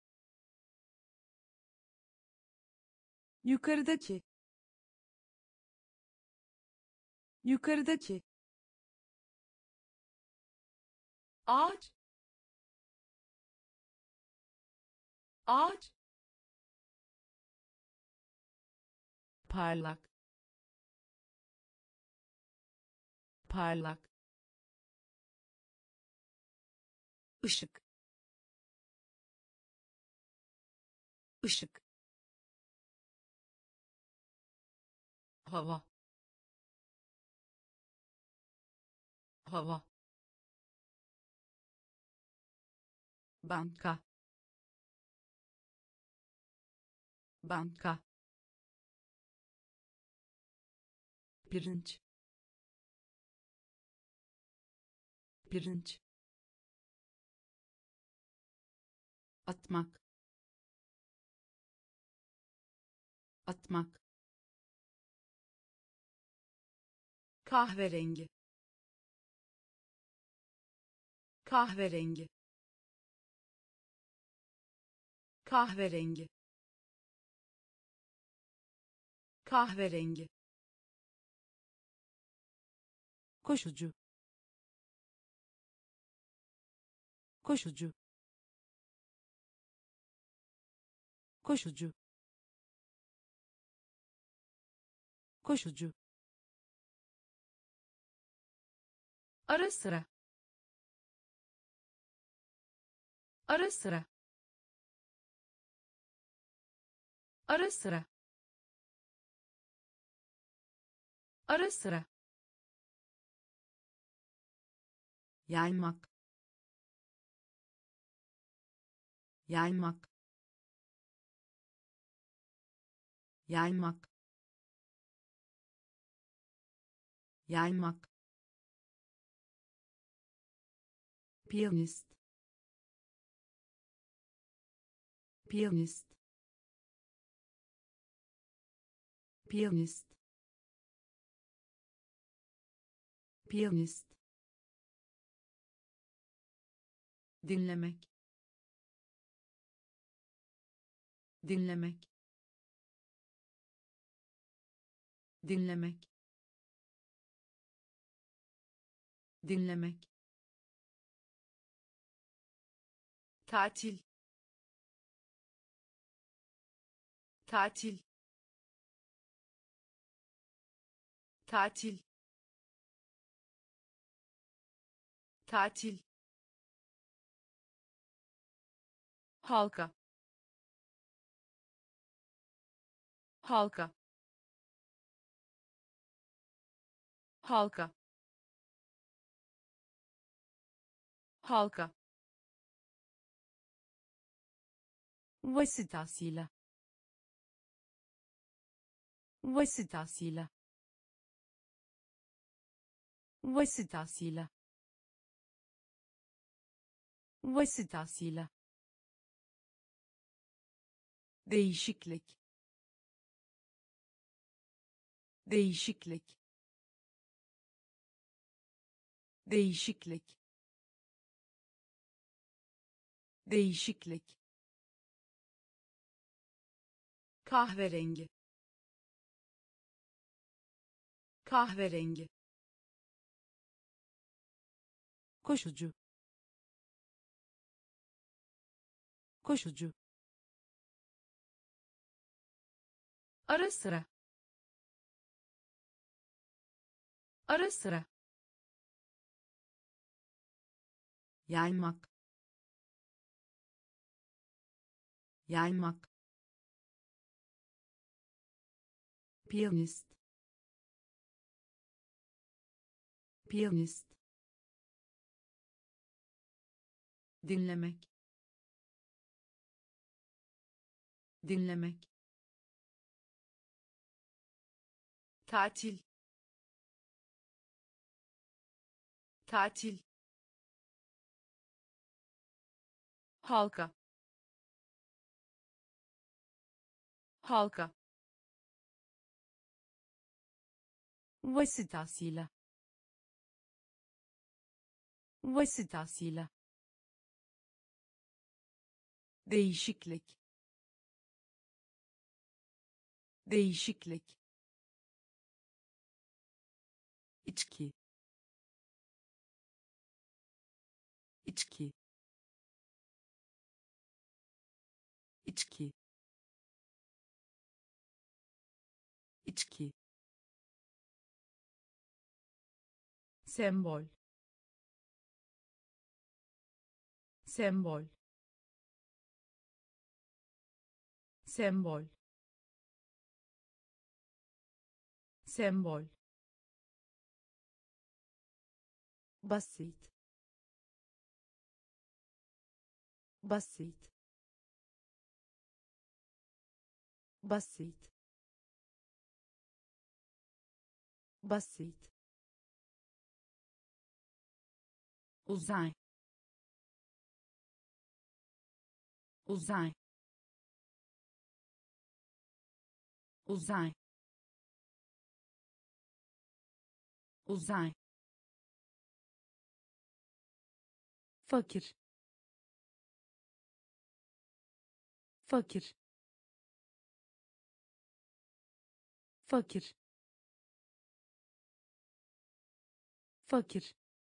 yukarıdaki yukarıdaki ağaç ağaç parlak parlak ışık ışık hava hava banka banka pirinç pirinç atmak atmak kahverengi kahverengi kahverengi kahverengi koşucu koşucu koşucu koşucu ara sıra ara sıra ara sıra ara sıra yaymak yaymak yaymak yaymak, piyanist, piyanist, piyanist, piyanist, dinlemek, dinlemek, dinlemek, dinlemek, tatil, tatil, tatil, tatil, halka, halka, halka, halka, vasıtasıyla, vasıtasıyla, vasıtasıyla, vasıtasıyla, değişiklik, değişiklik, değişiklik, değişiklik, kahverengi, kahverengi, koşucu, koşucu, Ara sıra. Ara sıra. yaymak, yaymak, piyanist, piyanist, dinlemek, dinlemek, tatil, tatil, halka, halka, vasıtasıyla, vasıtasıyla, değişiklik, değişiklik, içki, içki, içki, içki, sembol, sembol, sembol, sembol, basit, basit, basit, basit, uzay, uzay, uzay, uzay, fakir, fakir, fakir, fakir,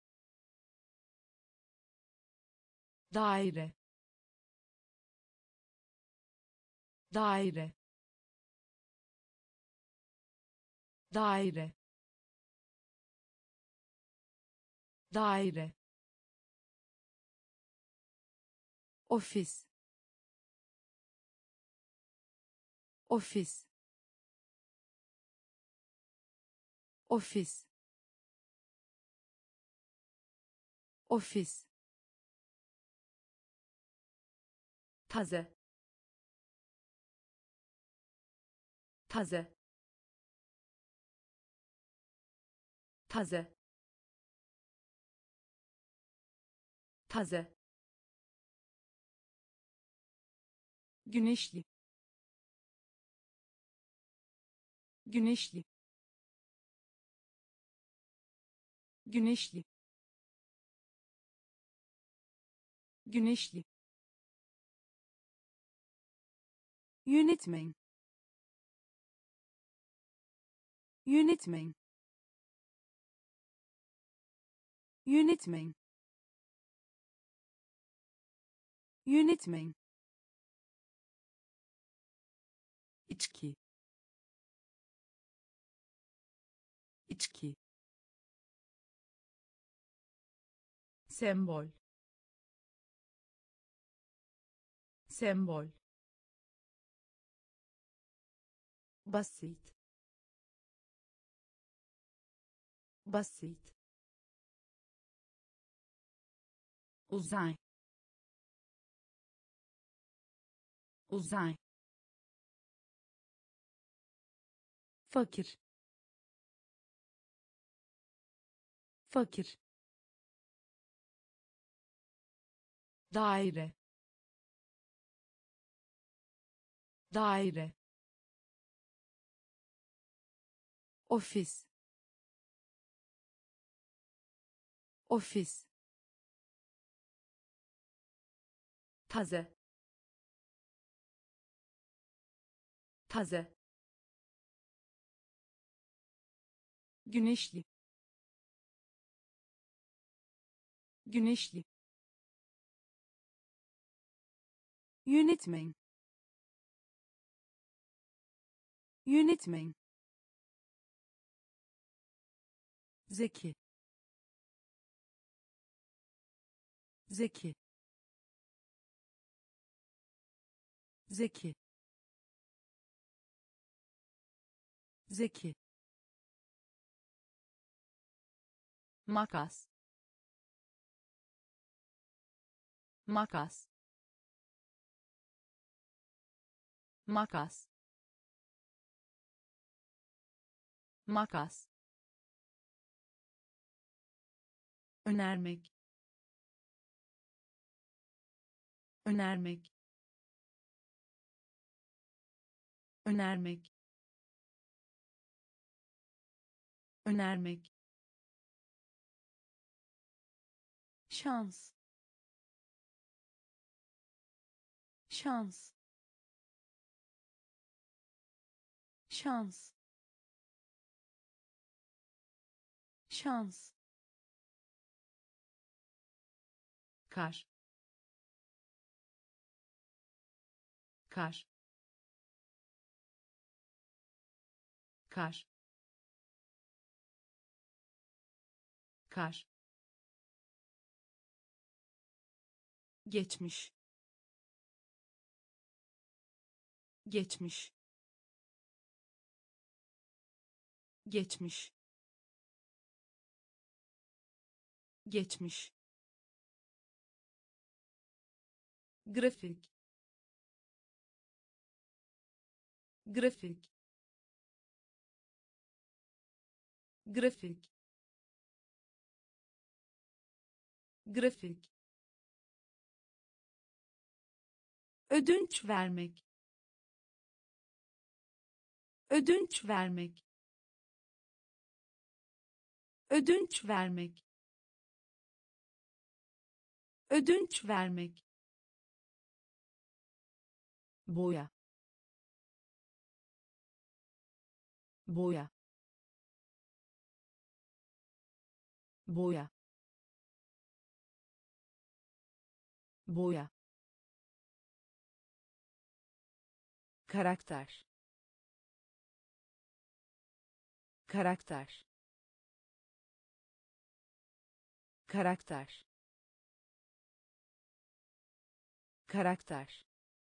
daire, daire, daire, daire, ofis, ofis, ofis, ofis, taze, taze, taze, taze, güneşli, güneşli, güneşli, güneşli, yönetmen, yönetmen, yönetmen, yönetmen, içki, içki, sembol, sembol, basit, basit, uzay, uzay, fakir, fakir, daire, daire, ofis, ofis, taze, taze, güneşli, güneşli, yönetmen, yönetmen, zeki, zeki, zeki, zeki, makas, makas, makas, makas, önermek, önermek, önermek, önermek, şans, şans, şans, şans, kar, kar, kar, kar, geçmiş, geçmiş, geçmiş, geçmiş, grafik, grafik, grafik, grafik, ödünç vermek, ödünç vermek, ödünç vermek, ödünç vermek, boya, boya, boya, boya, karakter, karakter, karakter, karakter,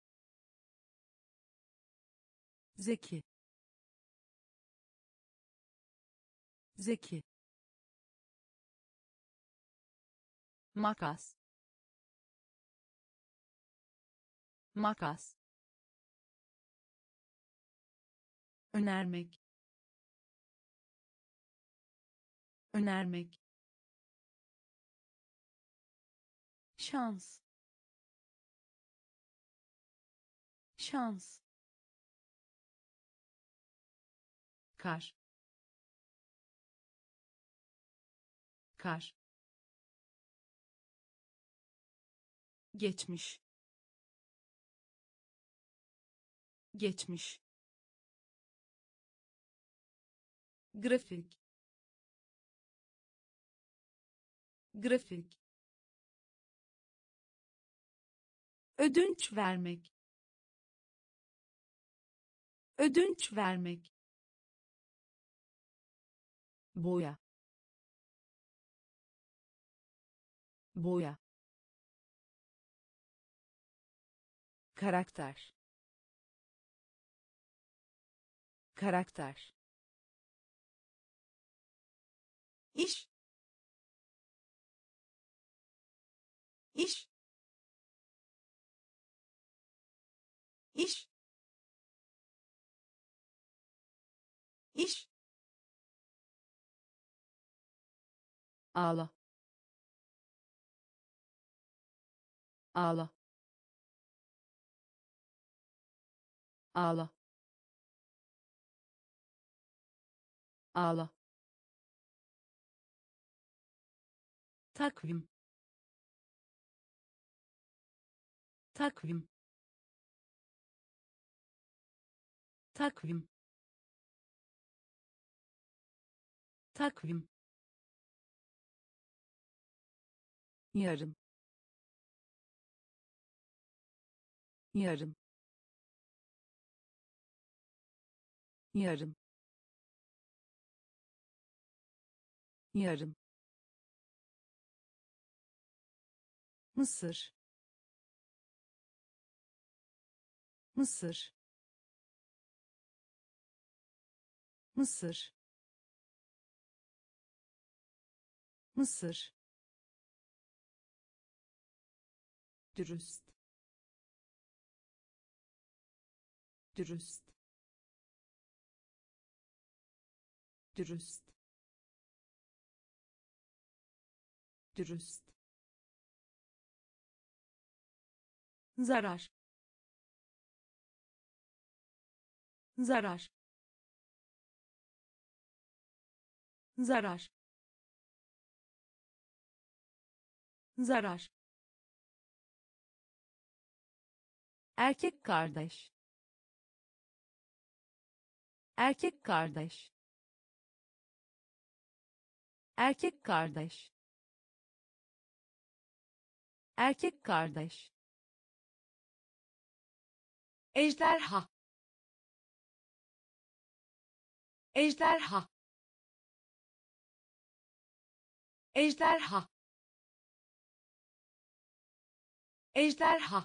zeki, zeki, makas, makas, önermek, önermek, şans, şans, kar, kar, geçmiş, geçmiş, grafik, grafik, ödünç vermek, ödünç vermek, boya, boya, karakter, karakter, iş, iş, iş, iş, ağla, ağla, ağla, ağla, takvim, takvim, takvim, takvim, yarım, yarım, yarım, yarım, Mısır, Mısır, Mısır, Mısır, dürüst, dürüst, dürüst, dürüst, zarar, zarar, zarar, zarar, erkek kardeş, erkek kardeş, erkek kardeş, erkek kardeş, ejderha, ejderha, ejderha, ejderha,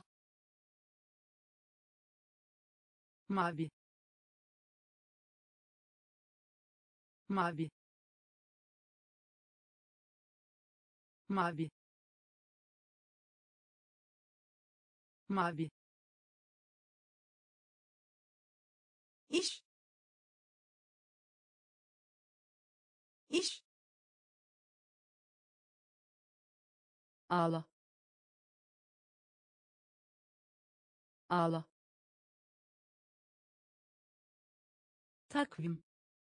mavi, mavi, mavi, mavi, iş, iş, ağla, ağla, takvim,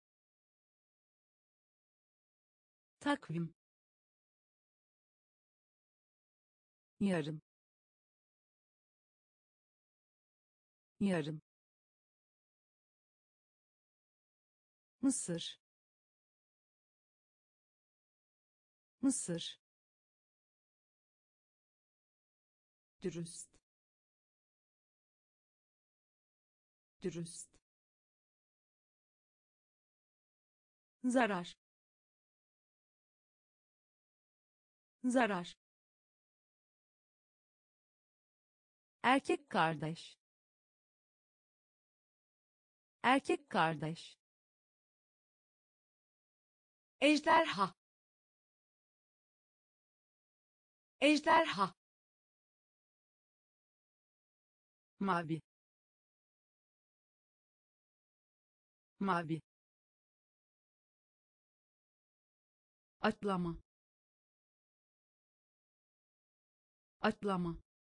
takvim, yarım, yarım, Mısır, Mısır, dürüst, dürüst, zarar, zarar, erkek kardeş, erkek kardeş, ejderha, ejderha, mavi, mavi, atlama, atlama,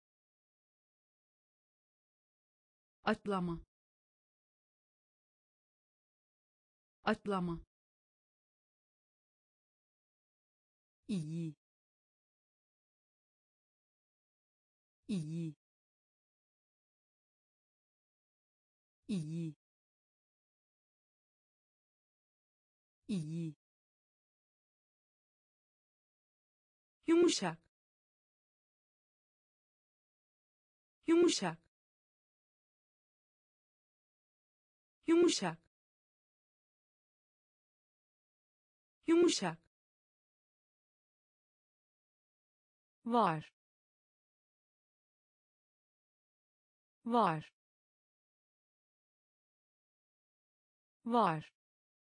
atlama, atlama, iyi, iyi, iyi, iyi, yumuşak, yumuşak, yumuşak, yumuşak, var, var, var,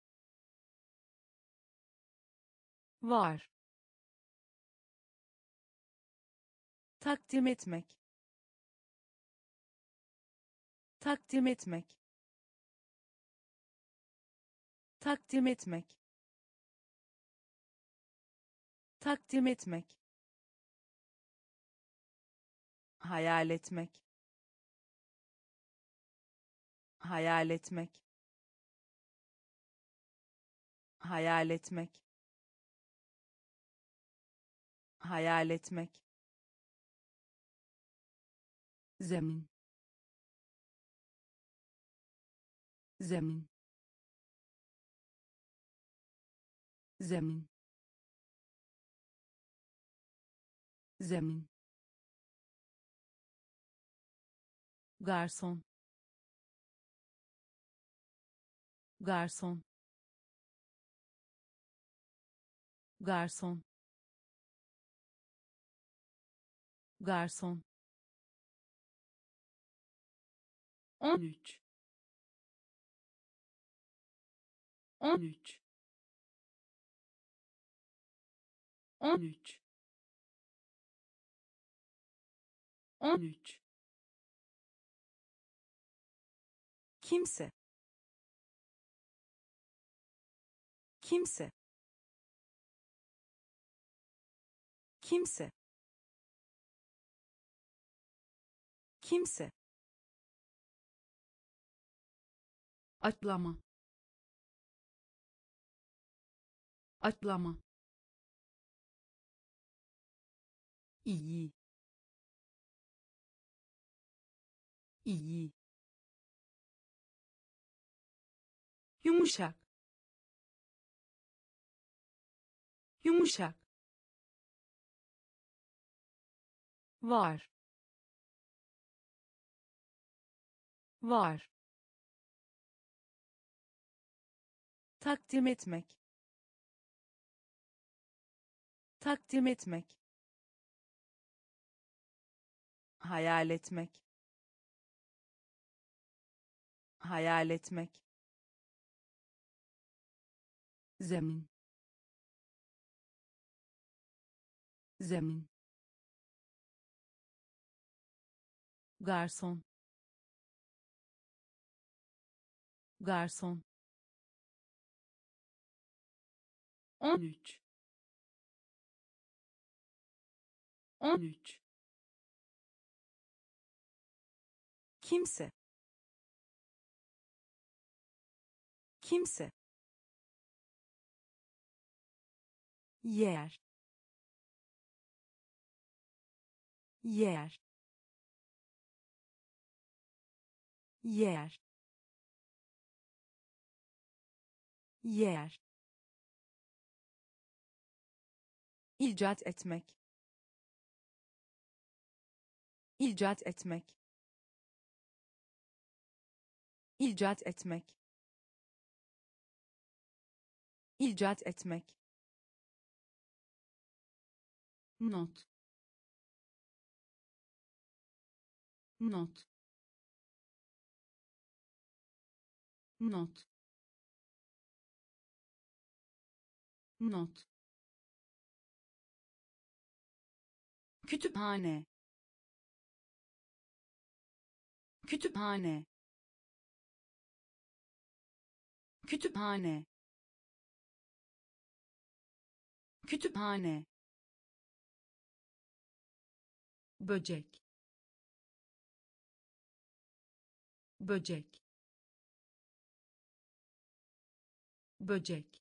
var, takdim etmek, takdim etmek, takdim etmek, takdim etmek, hayal etmek, hayal etmek, hayal etmek, hayal etmek, zemin, zemin, zemin, zemin, garson, garson, garson, garson, on üç, on üç, on üç, on üç, kimse, kimse, kimse, kimse, atlama, atlama, iyi, iyi, yumuşak, yumuşak, var, var, takdim etmek, takdim etmek, hayal etmek, hayal etmek, zemin, zemin, garson, garson, on üç, on üç, kimse, kimse, yer, yer, yer, yer, icat etmek, icat etmek, icat etmek, icat etmek, not, not, not, not, kütüphane, kütüphane, kütüphane, kütüphane, böcek, böcek, böcek,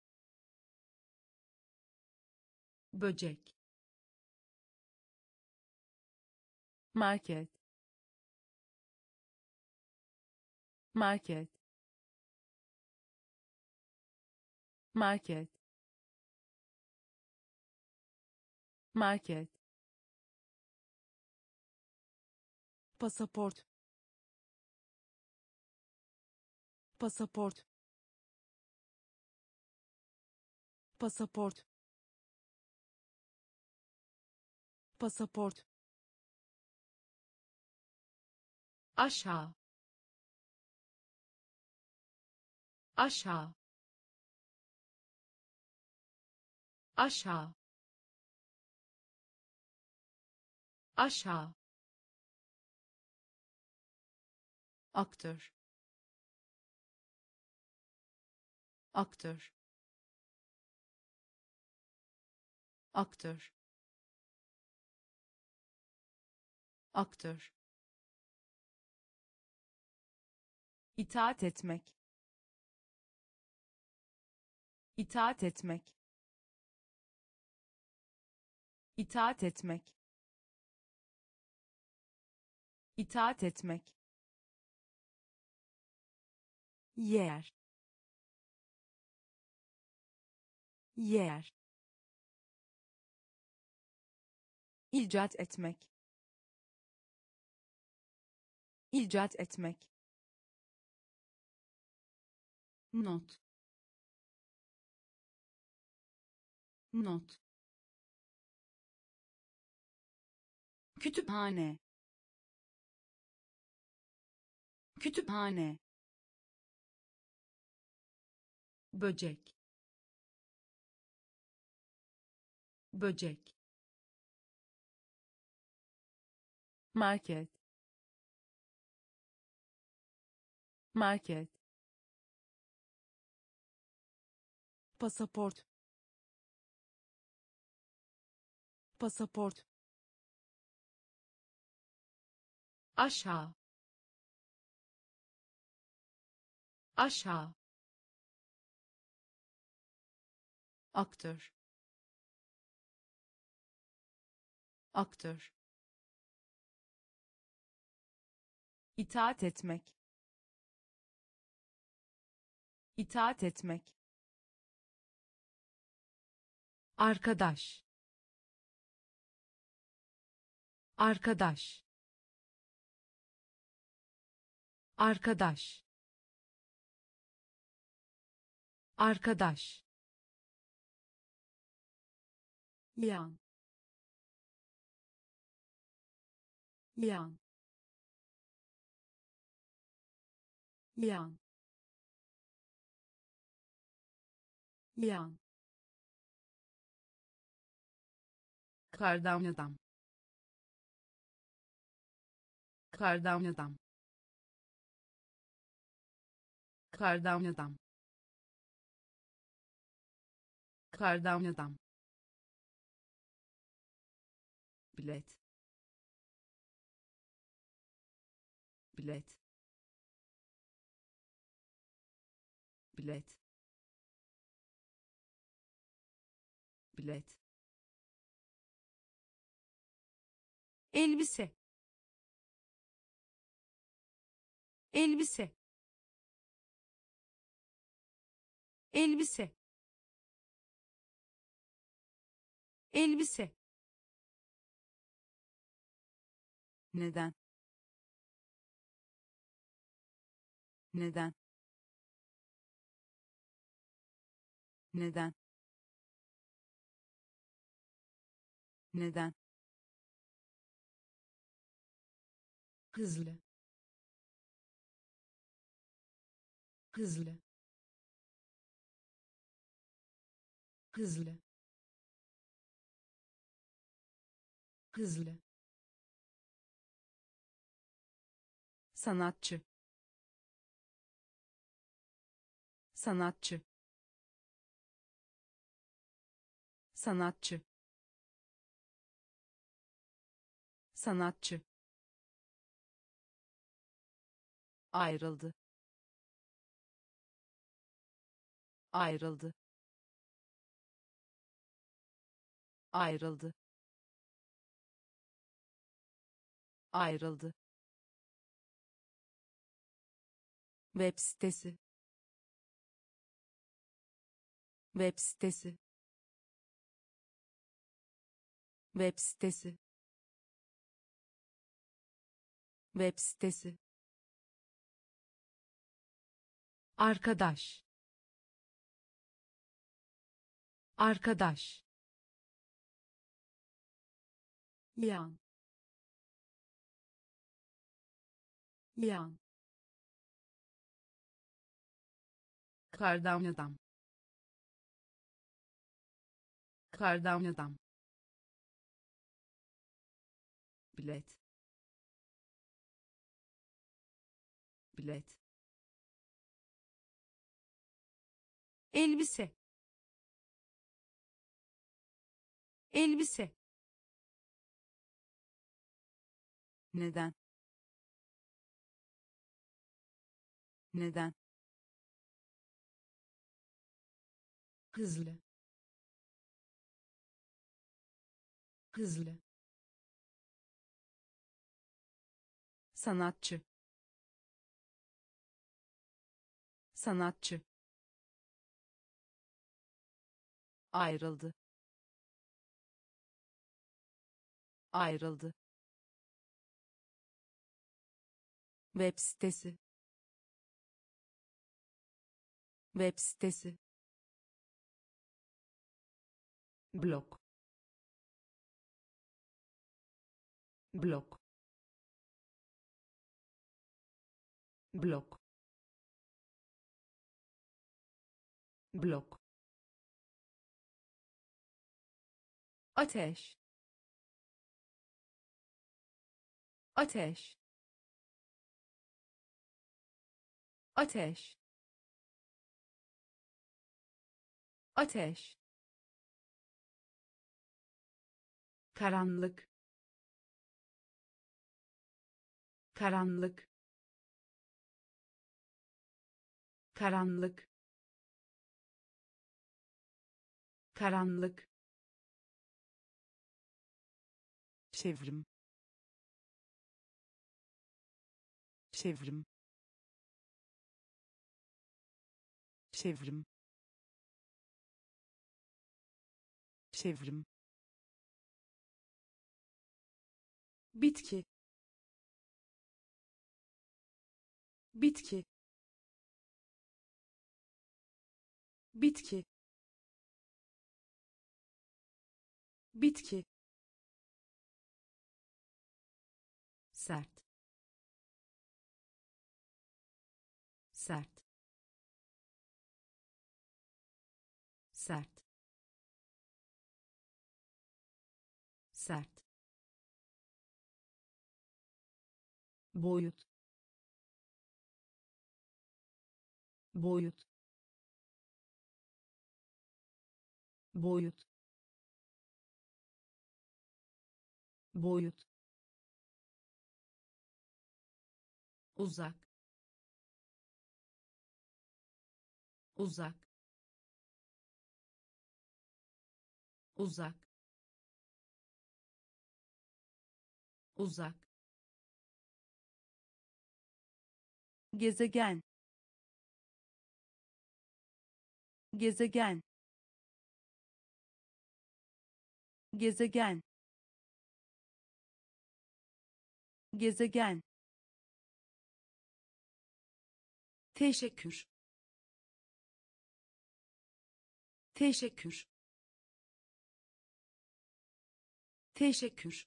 böcek, market, market, market, market, pasaport, pasaport, pasaport, pasaport, aşağı, aşağı, aşağı, aşağı, aktör, aktör, aktör, aktör, itaat etmek, itaat etmek, itaat etmek, itaat etmek, yer, yer, icat etmek, icat etmek, not, not, kütüphane, kütüphane, böcek, böcek, market, market, pasaport, pasaport, aşağı, aşağı, aktör, aktör, itaat etmek, itaat etmek, arkadaş, arkadaş, arkadaş, arkadaş, yan, yan, yan, yan, kardan adam, kardan adam, kardan adam, kardan adam, bilet, bilet, bilet, bilet, elbise, elbise, elbise, elbise, neden, neden, neden, neden, hızlı, hızlı, hızlı, hızlı, sanatçı, sanatçı, sanatçı sanatçı ayrıldı ayrıldı ayrıldı ayrıldı web sitesi web sitesi web sitesi web sitesi arkadaş arkadaş yan yan kardan adam kardan adam bilet bilet elbise elbise neden neden hızlı hızlı sanatçı sanatçı ayrıldı ayrıldı web sitesi web sitesi blok blok blok blok ateş ateş ateş ateş karanlık karanlık karanlık karanlık çevrim çevrim çevrim çevrim bitki bitki bitki bitki sert sert sert sert boyut boyut boyut boyut uzak uzak uzak uzak gezegen gezegen gezegen gezegen teşekkür teşekkür teşekkür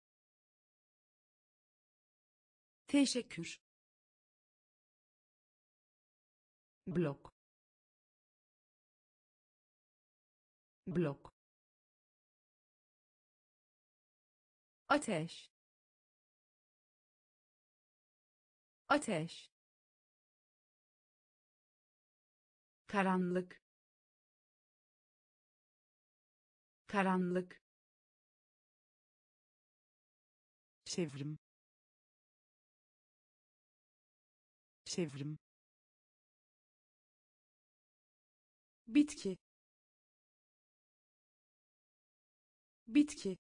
teşekkür blok blok ateş ateş karanlık karanlık, çevrim, çevrim, bitki, bitki,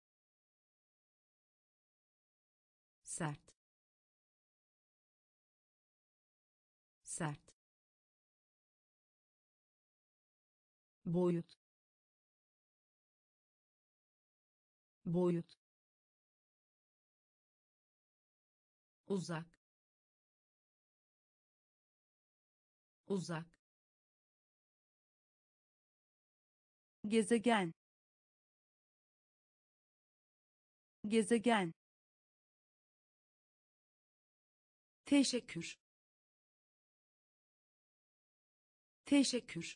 sert, sert, boyut, boyut, uzak, uzak, gezegen, gezegen, teşekkür, teşekkür,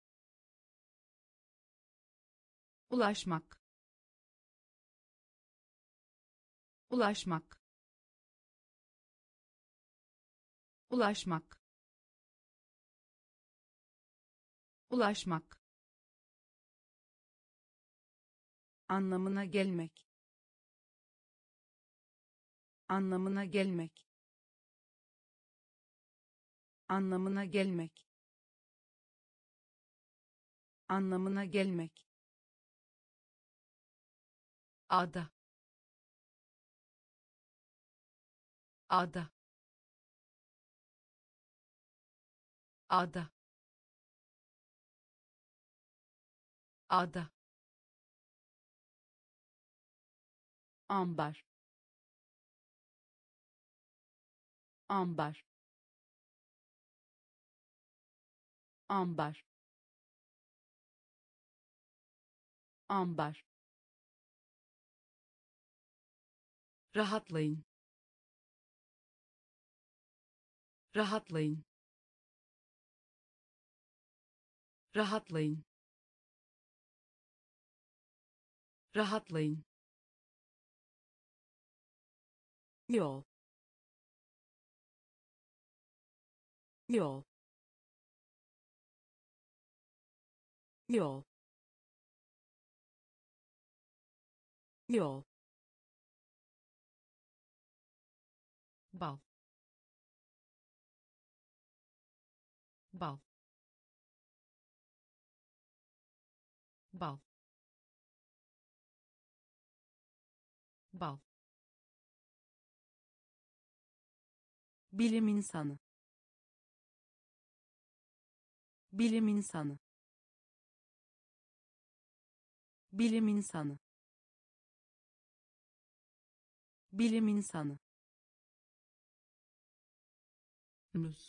ulaşmak, ulaşmak, ulaşmak, ulaşmak, anlamına gelmek, anlamına gelmek, anlamına gelmek, anlamına gelmek, ada, ada, ada, ada, ambar, ambar, ambar, ambar, rahatlayın, rahatlayın, rahatlayın, rahatlayın, yol, yol, yol, yol, bal, bal, bal, bal, bilim insanı, bilim insanı, bilim insanı, bilim insanı, muz,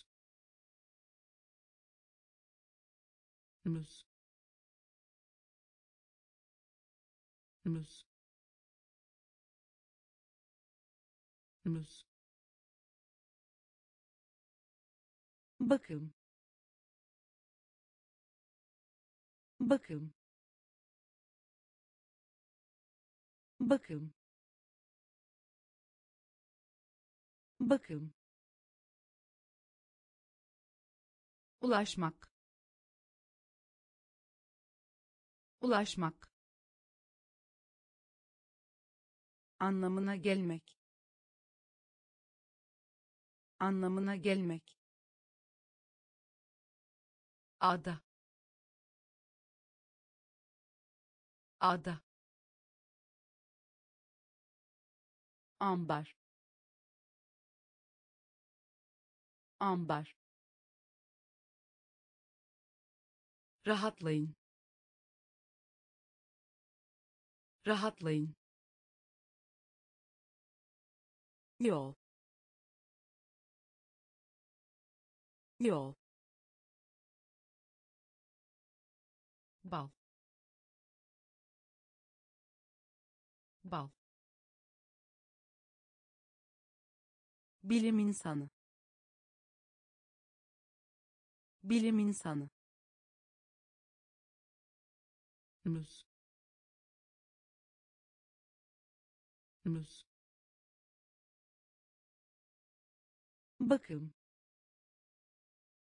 muz, muz, muz, bakım, bakım, bakım, bakım, ulaşmak, ulaşmak, anlamına gelmek, anlamına gelmek, ada, ada, ambar, ambar, rahatlayın, rahatlayın, yol, yol, bal, bal, bilim insanı, bilim insanı, muz, muz, bakım,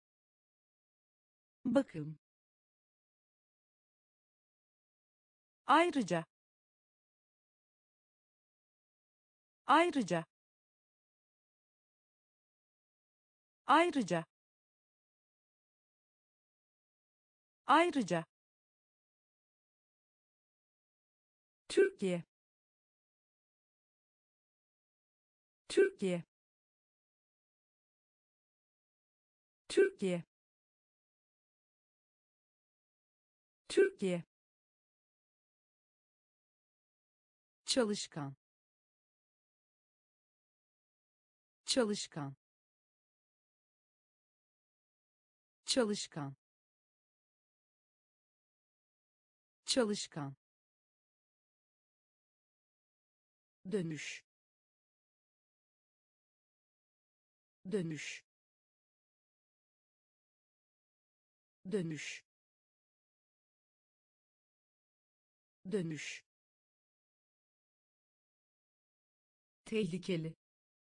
bakım, ayrıca ayrıca ayrıca ayrıca Türkiye Türkiye Türkiye Türkiye çalışkan çalışkan çalışkan çalışkan dönüş dönüş dönüş dönüş tehlikeli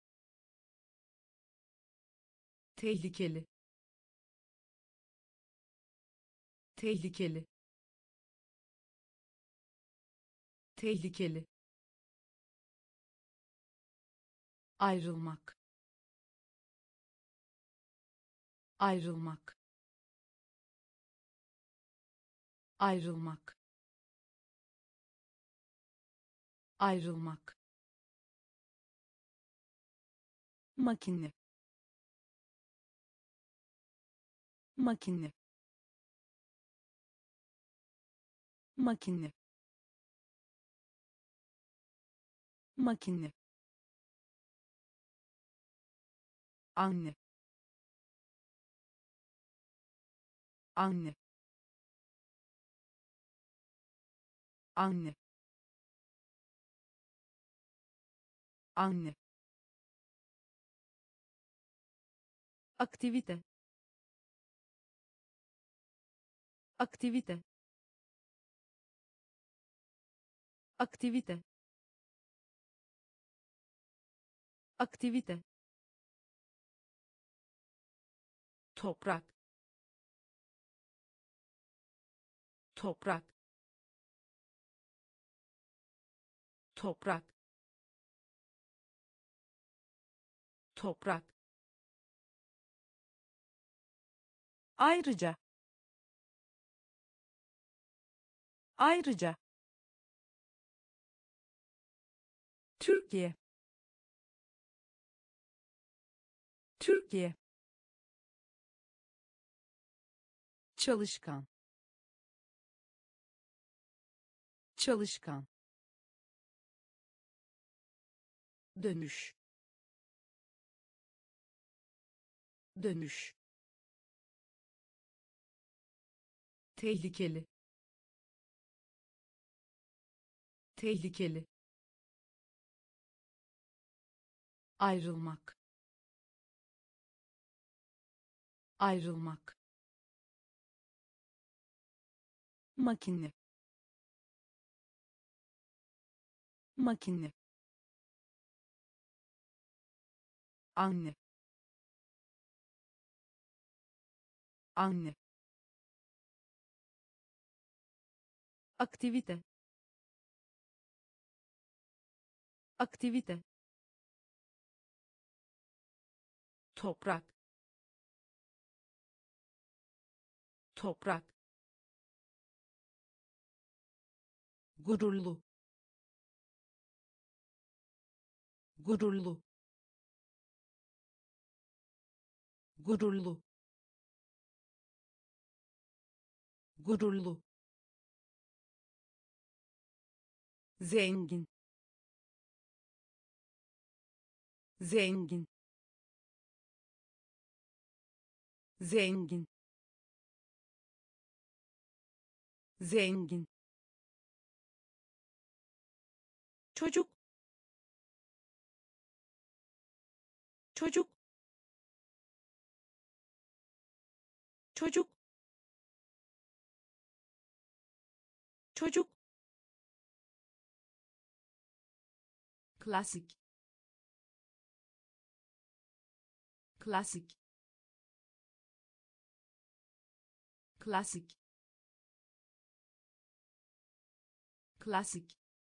tehlikeli tehlikeli tehlikeli ayrılmak ayrılmak ayrılmak ayrılmak makine makine makine makine anne anne anne anne aktivite aktivite aktivite aktivite toprak toprak toprak toprak ayrıca ayrıca Türkiye Türkiye çalışkan çalışkan dönüş dönüş tehlikeli tehlikeli ayrılmak ayrılmak makine makine anne anne aktivite aktivite toprak toprak gururlu gururlu gururlu gururlu zengin zengin zengin zengin çocuk çocuk çocuk çocuk klasik klasik klasik Klasik.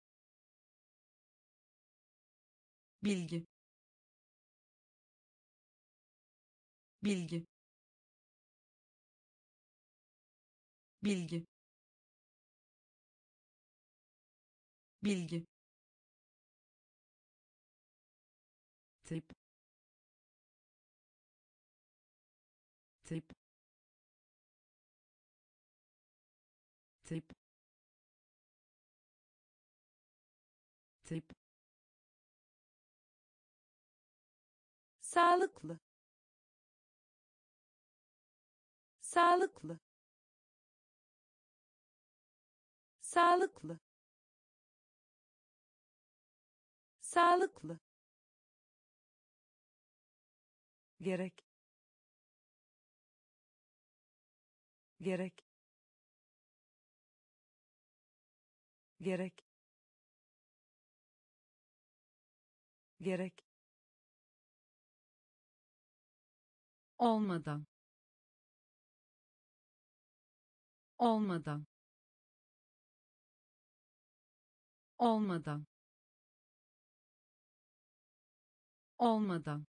Bilgi. Bilgi. Bilgi. Bilgi. Tip. Tip. Tip. Tip. Sağlıklı. Sağlıklı. Sağlıklı. Sağlıklı. Gerek. Gerek. Gerek. Gerek. Olmadan. Olmadan. Olmadan. Olmadan.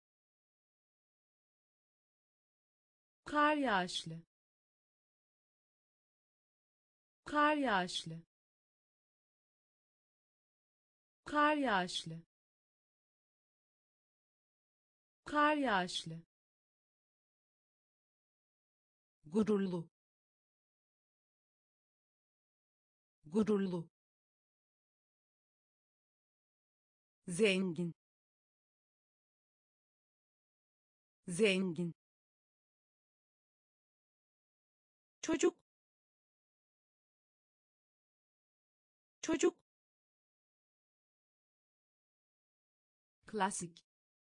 Kar yağışlı. Kar yağışlı. Kar yağışlı. Kar yağışlı. Gururlu. Gururlu. Zengin. Zengin. Çocuk. Çocuk. Klasik.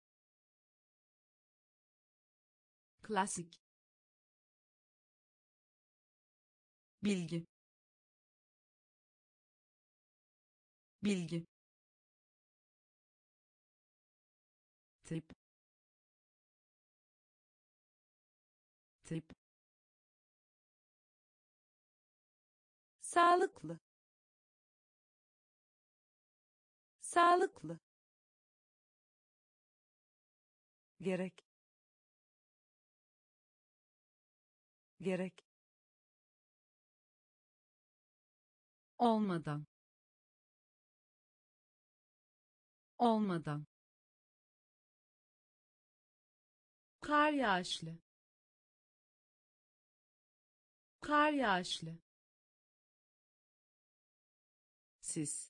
Klasik. Bilgi. Bilgi. Tip. Tip. Sağlıklı. Sağlıklı. Gerek. Gerek. Olmadan. Olmadan. Kar yağışlı. Kar yağışlı. Sis.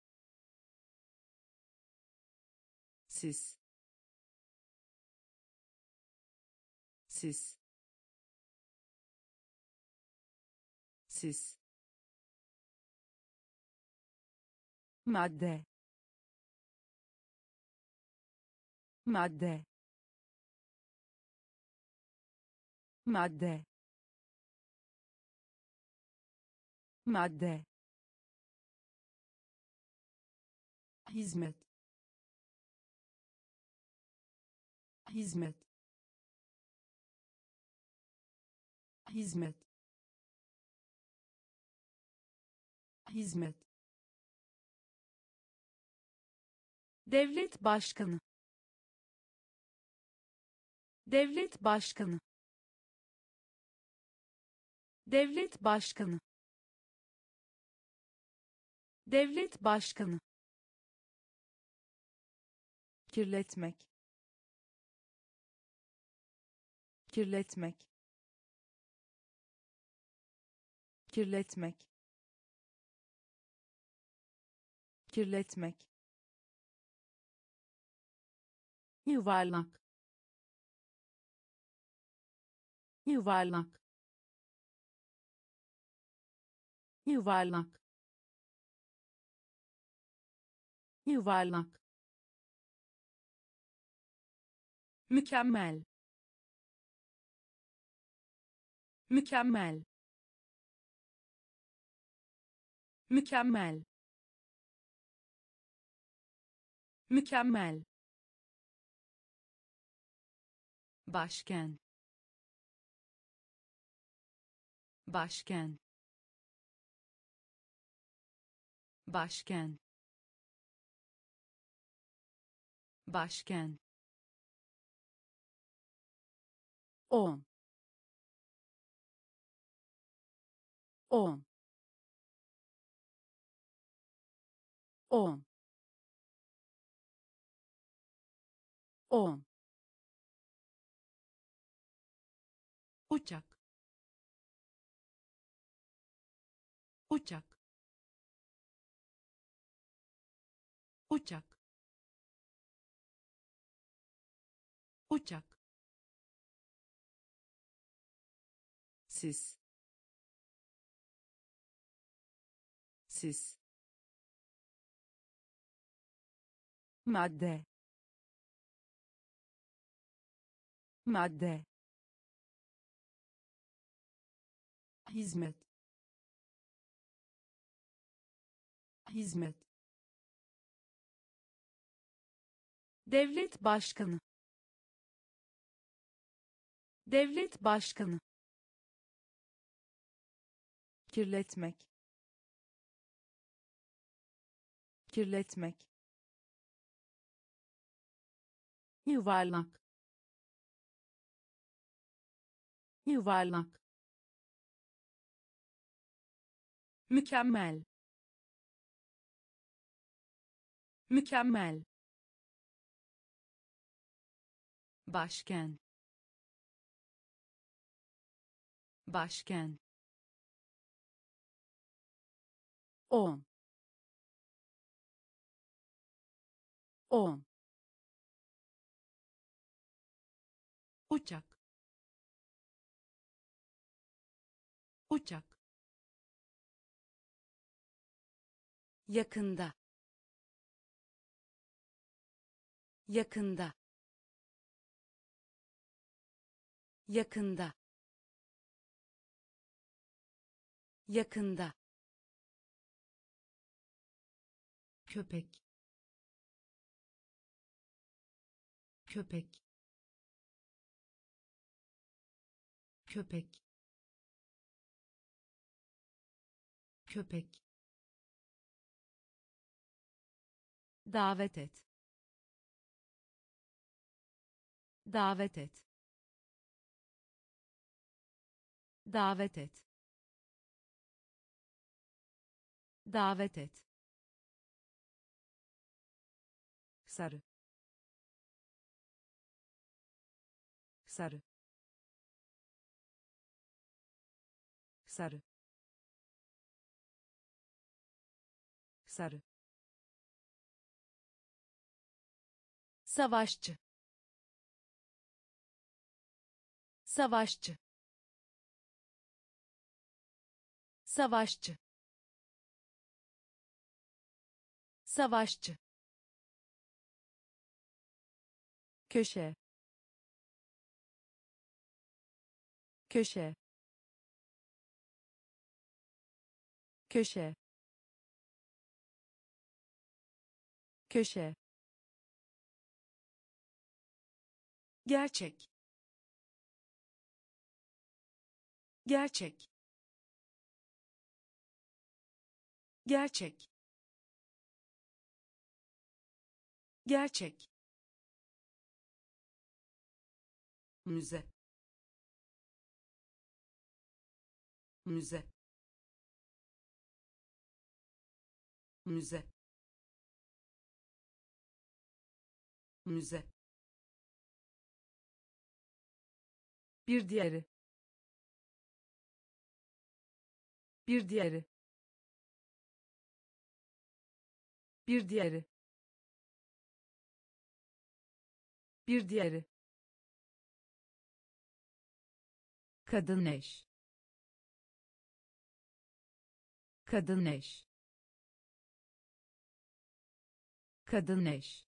Sis. Sis. Sis. Madde. Madde. Madde. Madde. Hizmet. Hizmet. Hizmet. Hizmet. Devlet başkanı. Devlet başkanı. Devlet başkanı. Devlet başkanı. Kirletmek. Kirletmek. Kirletmek. Kirletmek. Yuvarlak. Yuvarlak. Yuvarlak. Yuvarlak. Mükemmel. Mükemmel. Mükemmel. Mükemmel. Başken. Başken. Başkent. Başkent. on on on on Uçak. Uçak. Uçak. Uçak. Siz. Siz. madde madde Hizmet. Hizmet. Devlet başkanı. Devlet başkanı. kirletmek kirletmek Yuvarlak. Yuvarlak. Mükemmel. Mükemmel. Başkent. Başkent. on on Uçak. Uçak. Yakında. Yakında. Yakında. Yakında. Köpek. Köpek. Köpek. Köpek. Davet et. Davet et. Davet et. Davet et. sarı sarı sarı sarı Savaşçı. Savaşçı. Savaşçı. Savaşçı. köşe köşe köşe köşe Gerçek. Gerçek. Gerçek. Gerçek. Müze. Müze. Müze. Müze. bir diğeri bir diğeri bir diğeri bir diğeri Kadın eş. Kadın eş. Kadın eş.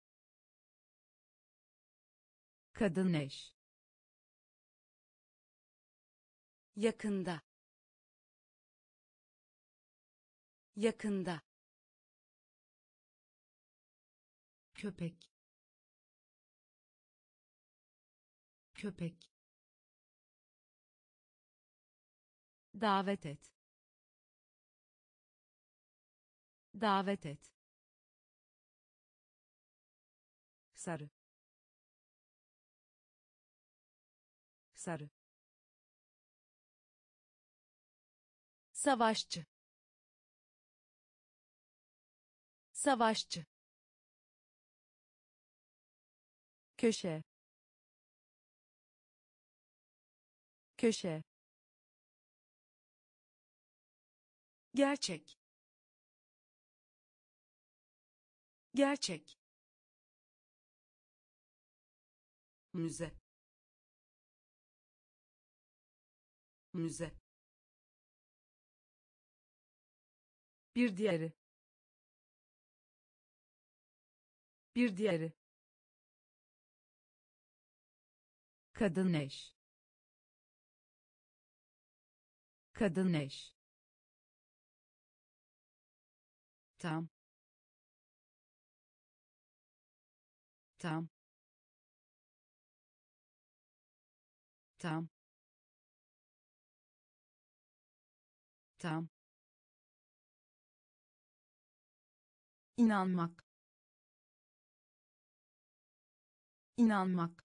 Kadın eş. Yakında. Yakında. Köpek. Köpek. Davet et. davet et, sarı, sarı, savaşçı, savaşçı, köşe, köşe, gerçek, gerçek, müze, müze, bir diğeri, bir diğeri, kadın eş, kadın eş, tam, tam, tam, tam, inanmak, inanmak,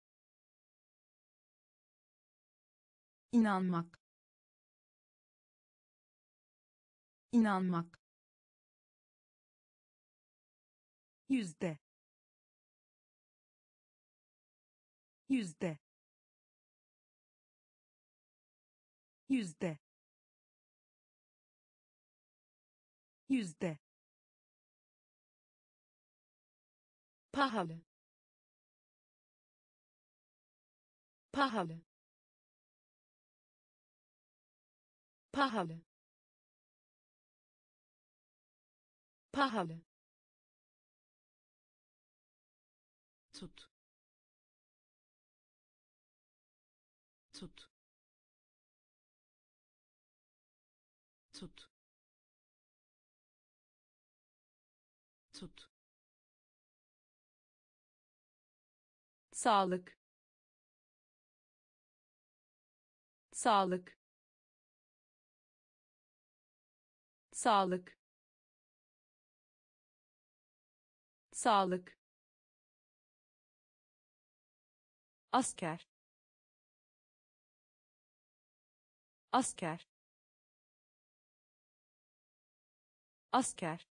inanmak, inanmak, yüzde, yüzde, yüzde, yüzde, pahalı, pahalı, pahalı, pahalı, tut, tut, tut, tut, sağlık, sağlık, sağlık, sağlık, asker, asker, asker,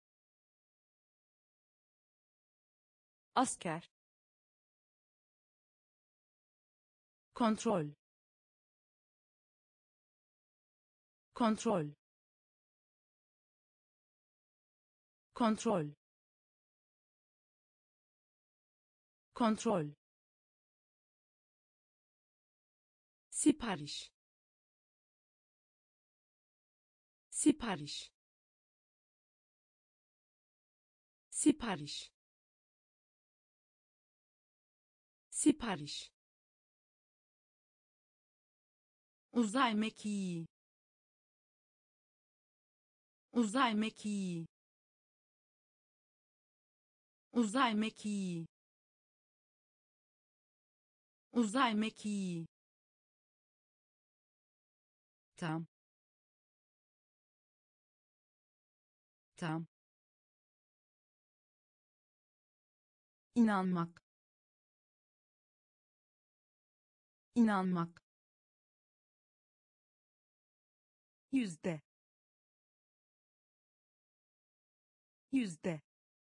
asker, kontrol, kontrol, kontrol, kontrol, sipariş, sipariş, sipariş, sipariş, uzay mekiği, uzay mekiği, uzay mekiği, uzay mekiği, tam, tam, inanmak, inanmak, yüzde, yüzde,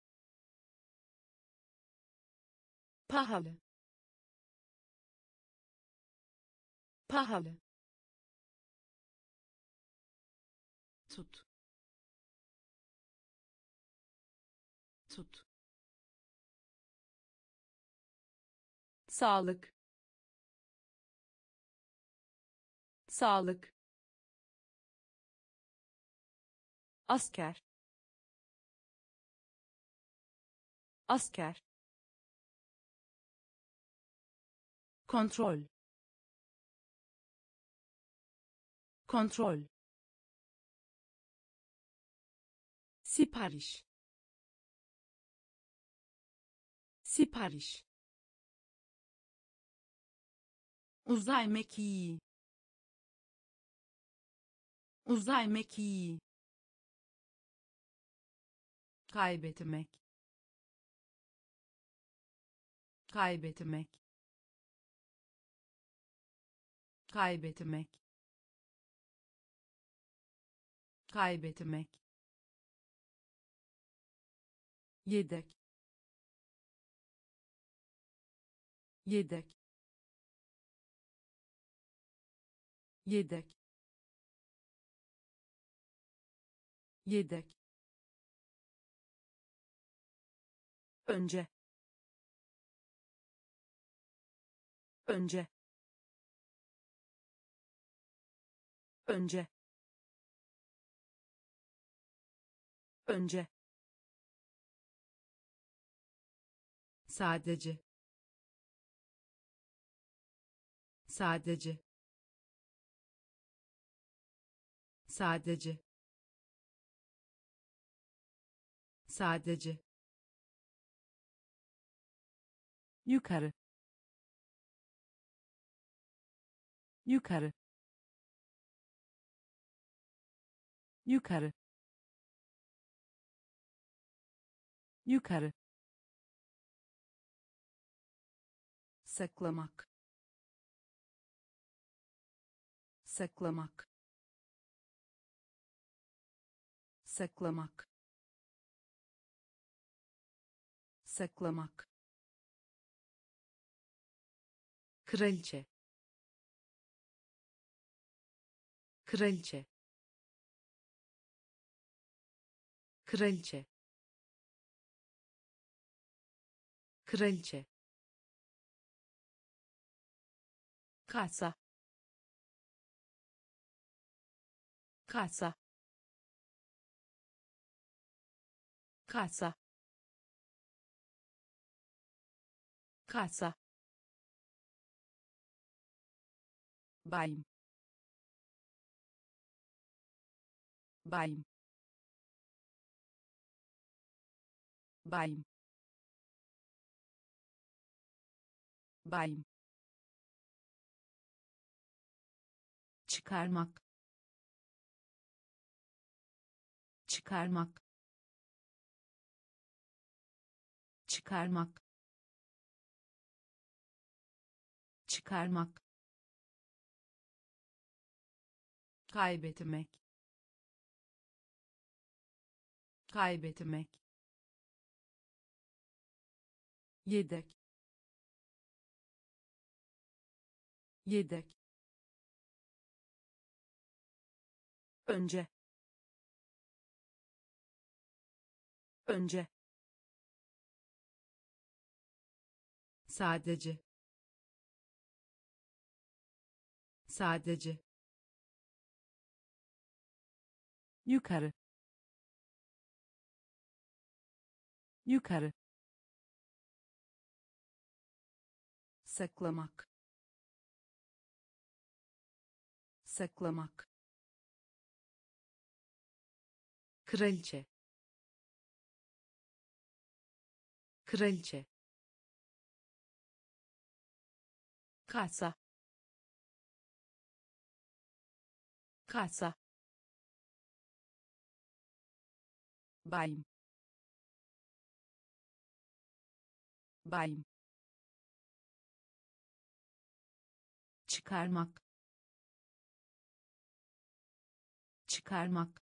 pahalı, pahalı, tut, tut, sağlık, sağlık, asker, asker, kontrol, kontrol, sipariş, sipariş, uzay mekiği, uzay mekiği, kaybetmek, kaybetmek, kaybetmek, kaybetmek, yedek, yedek, yedek, yedek, önce, önce, önce, önce, sadece, sadece, sadece, sadece, yukarı, yukarı, yukarı, yukarı, saklamak, saklamak, saklamak, saklamak, kraliçe, kraliçe, kraliçe, kraliçe, kasa, kasa, kasa, kasa, bayım, bayım, bayım, bayım, çıkarmak, çıkarmak, çıkarmak, çıkarmak, kaybetmek, kaybetmek, yedek, yedek, önce, önce, sadece, sadece, yukarı, yukarı, saklamak, saklamak, kraliçe, kraliçe, kasa, kasa, bayım, bayım, çıkarmak, çıkarmak,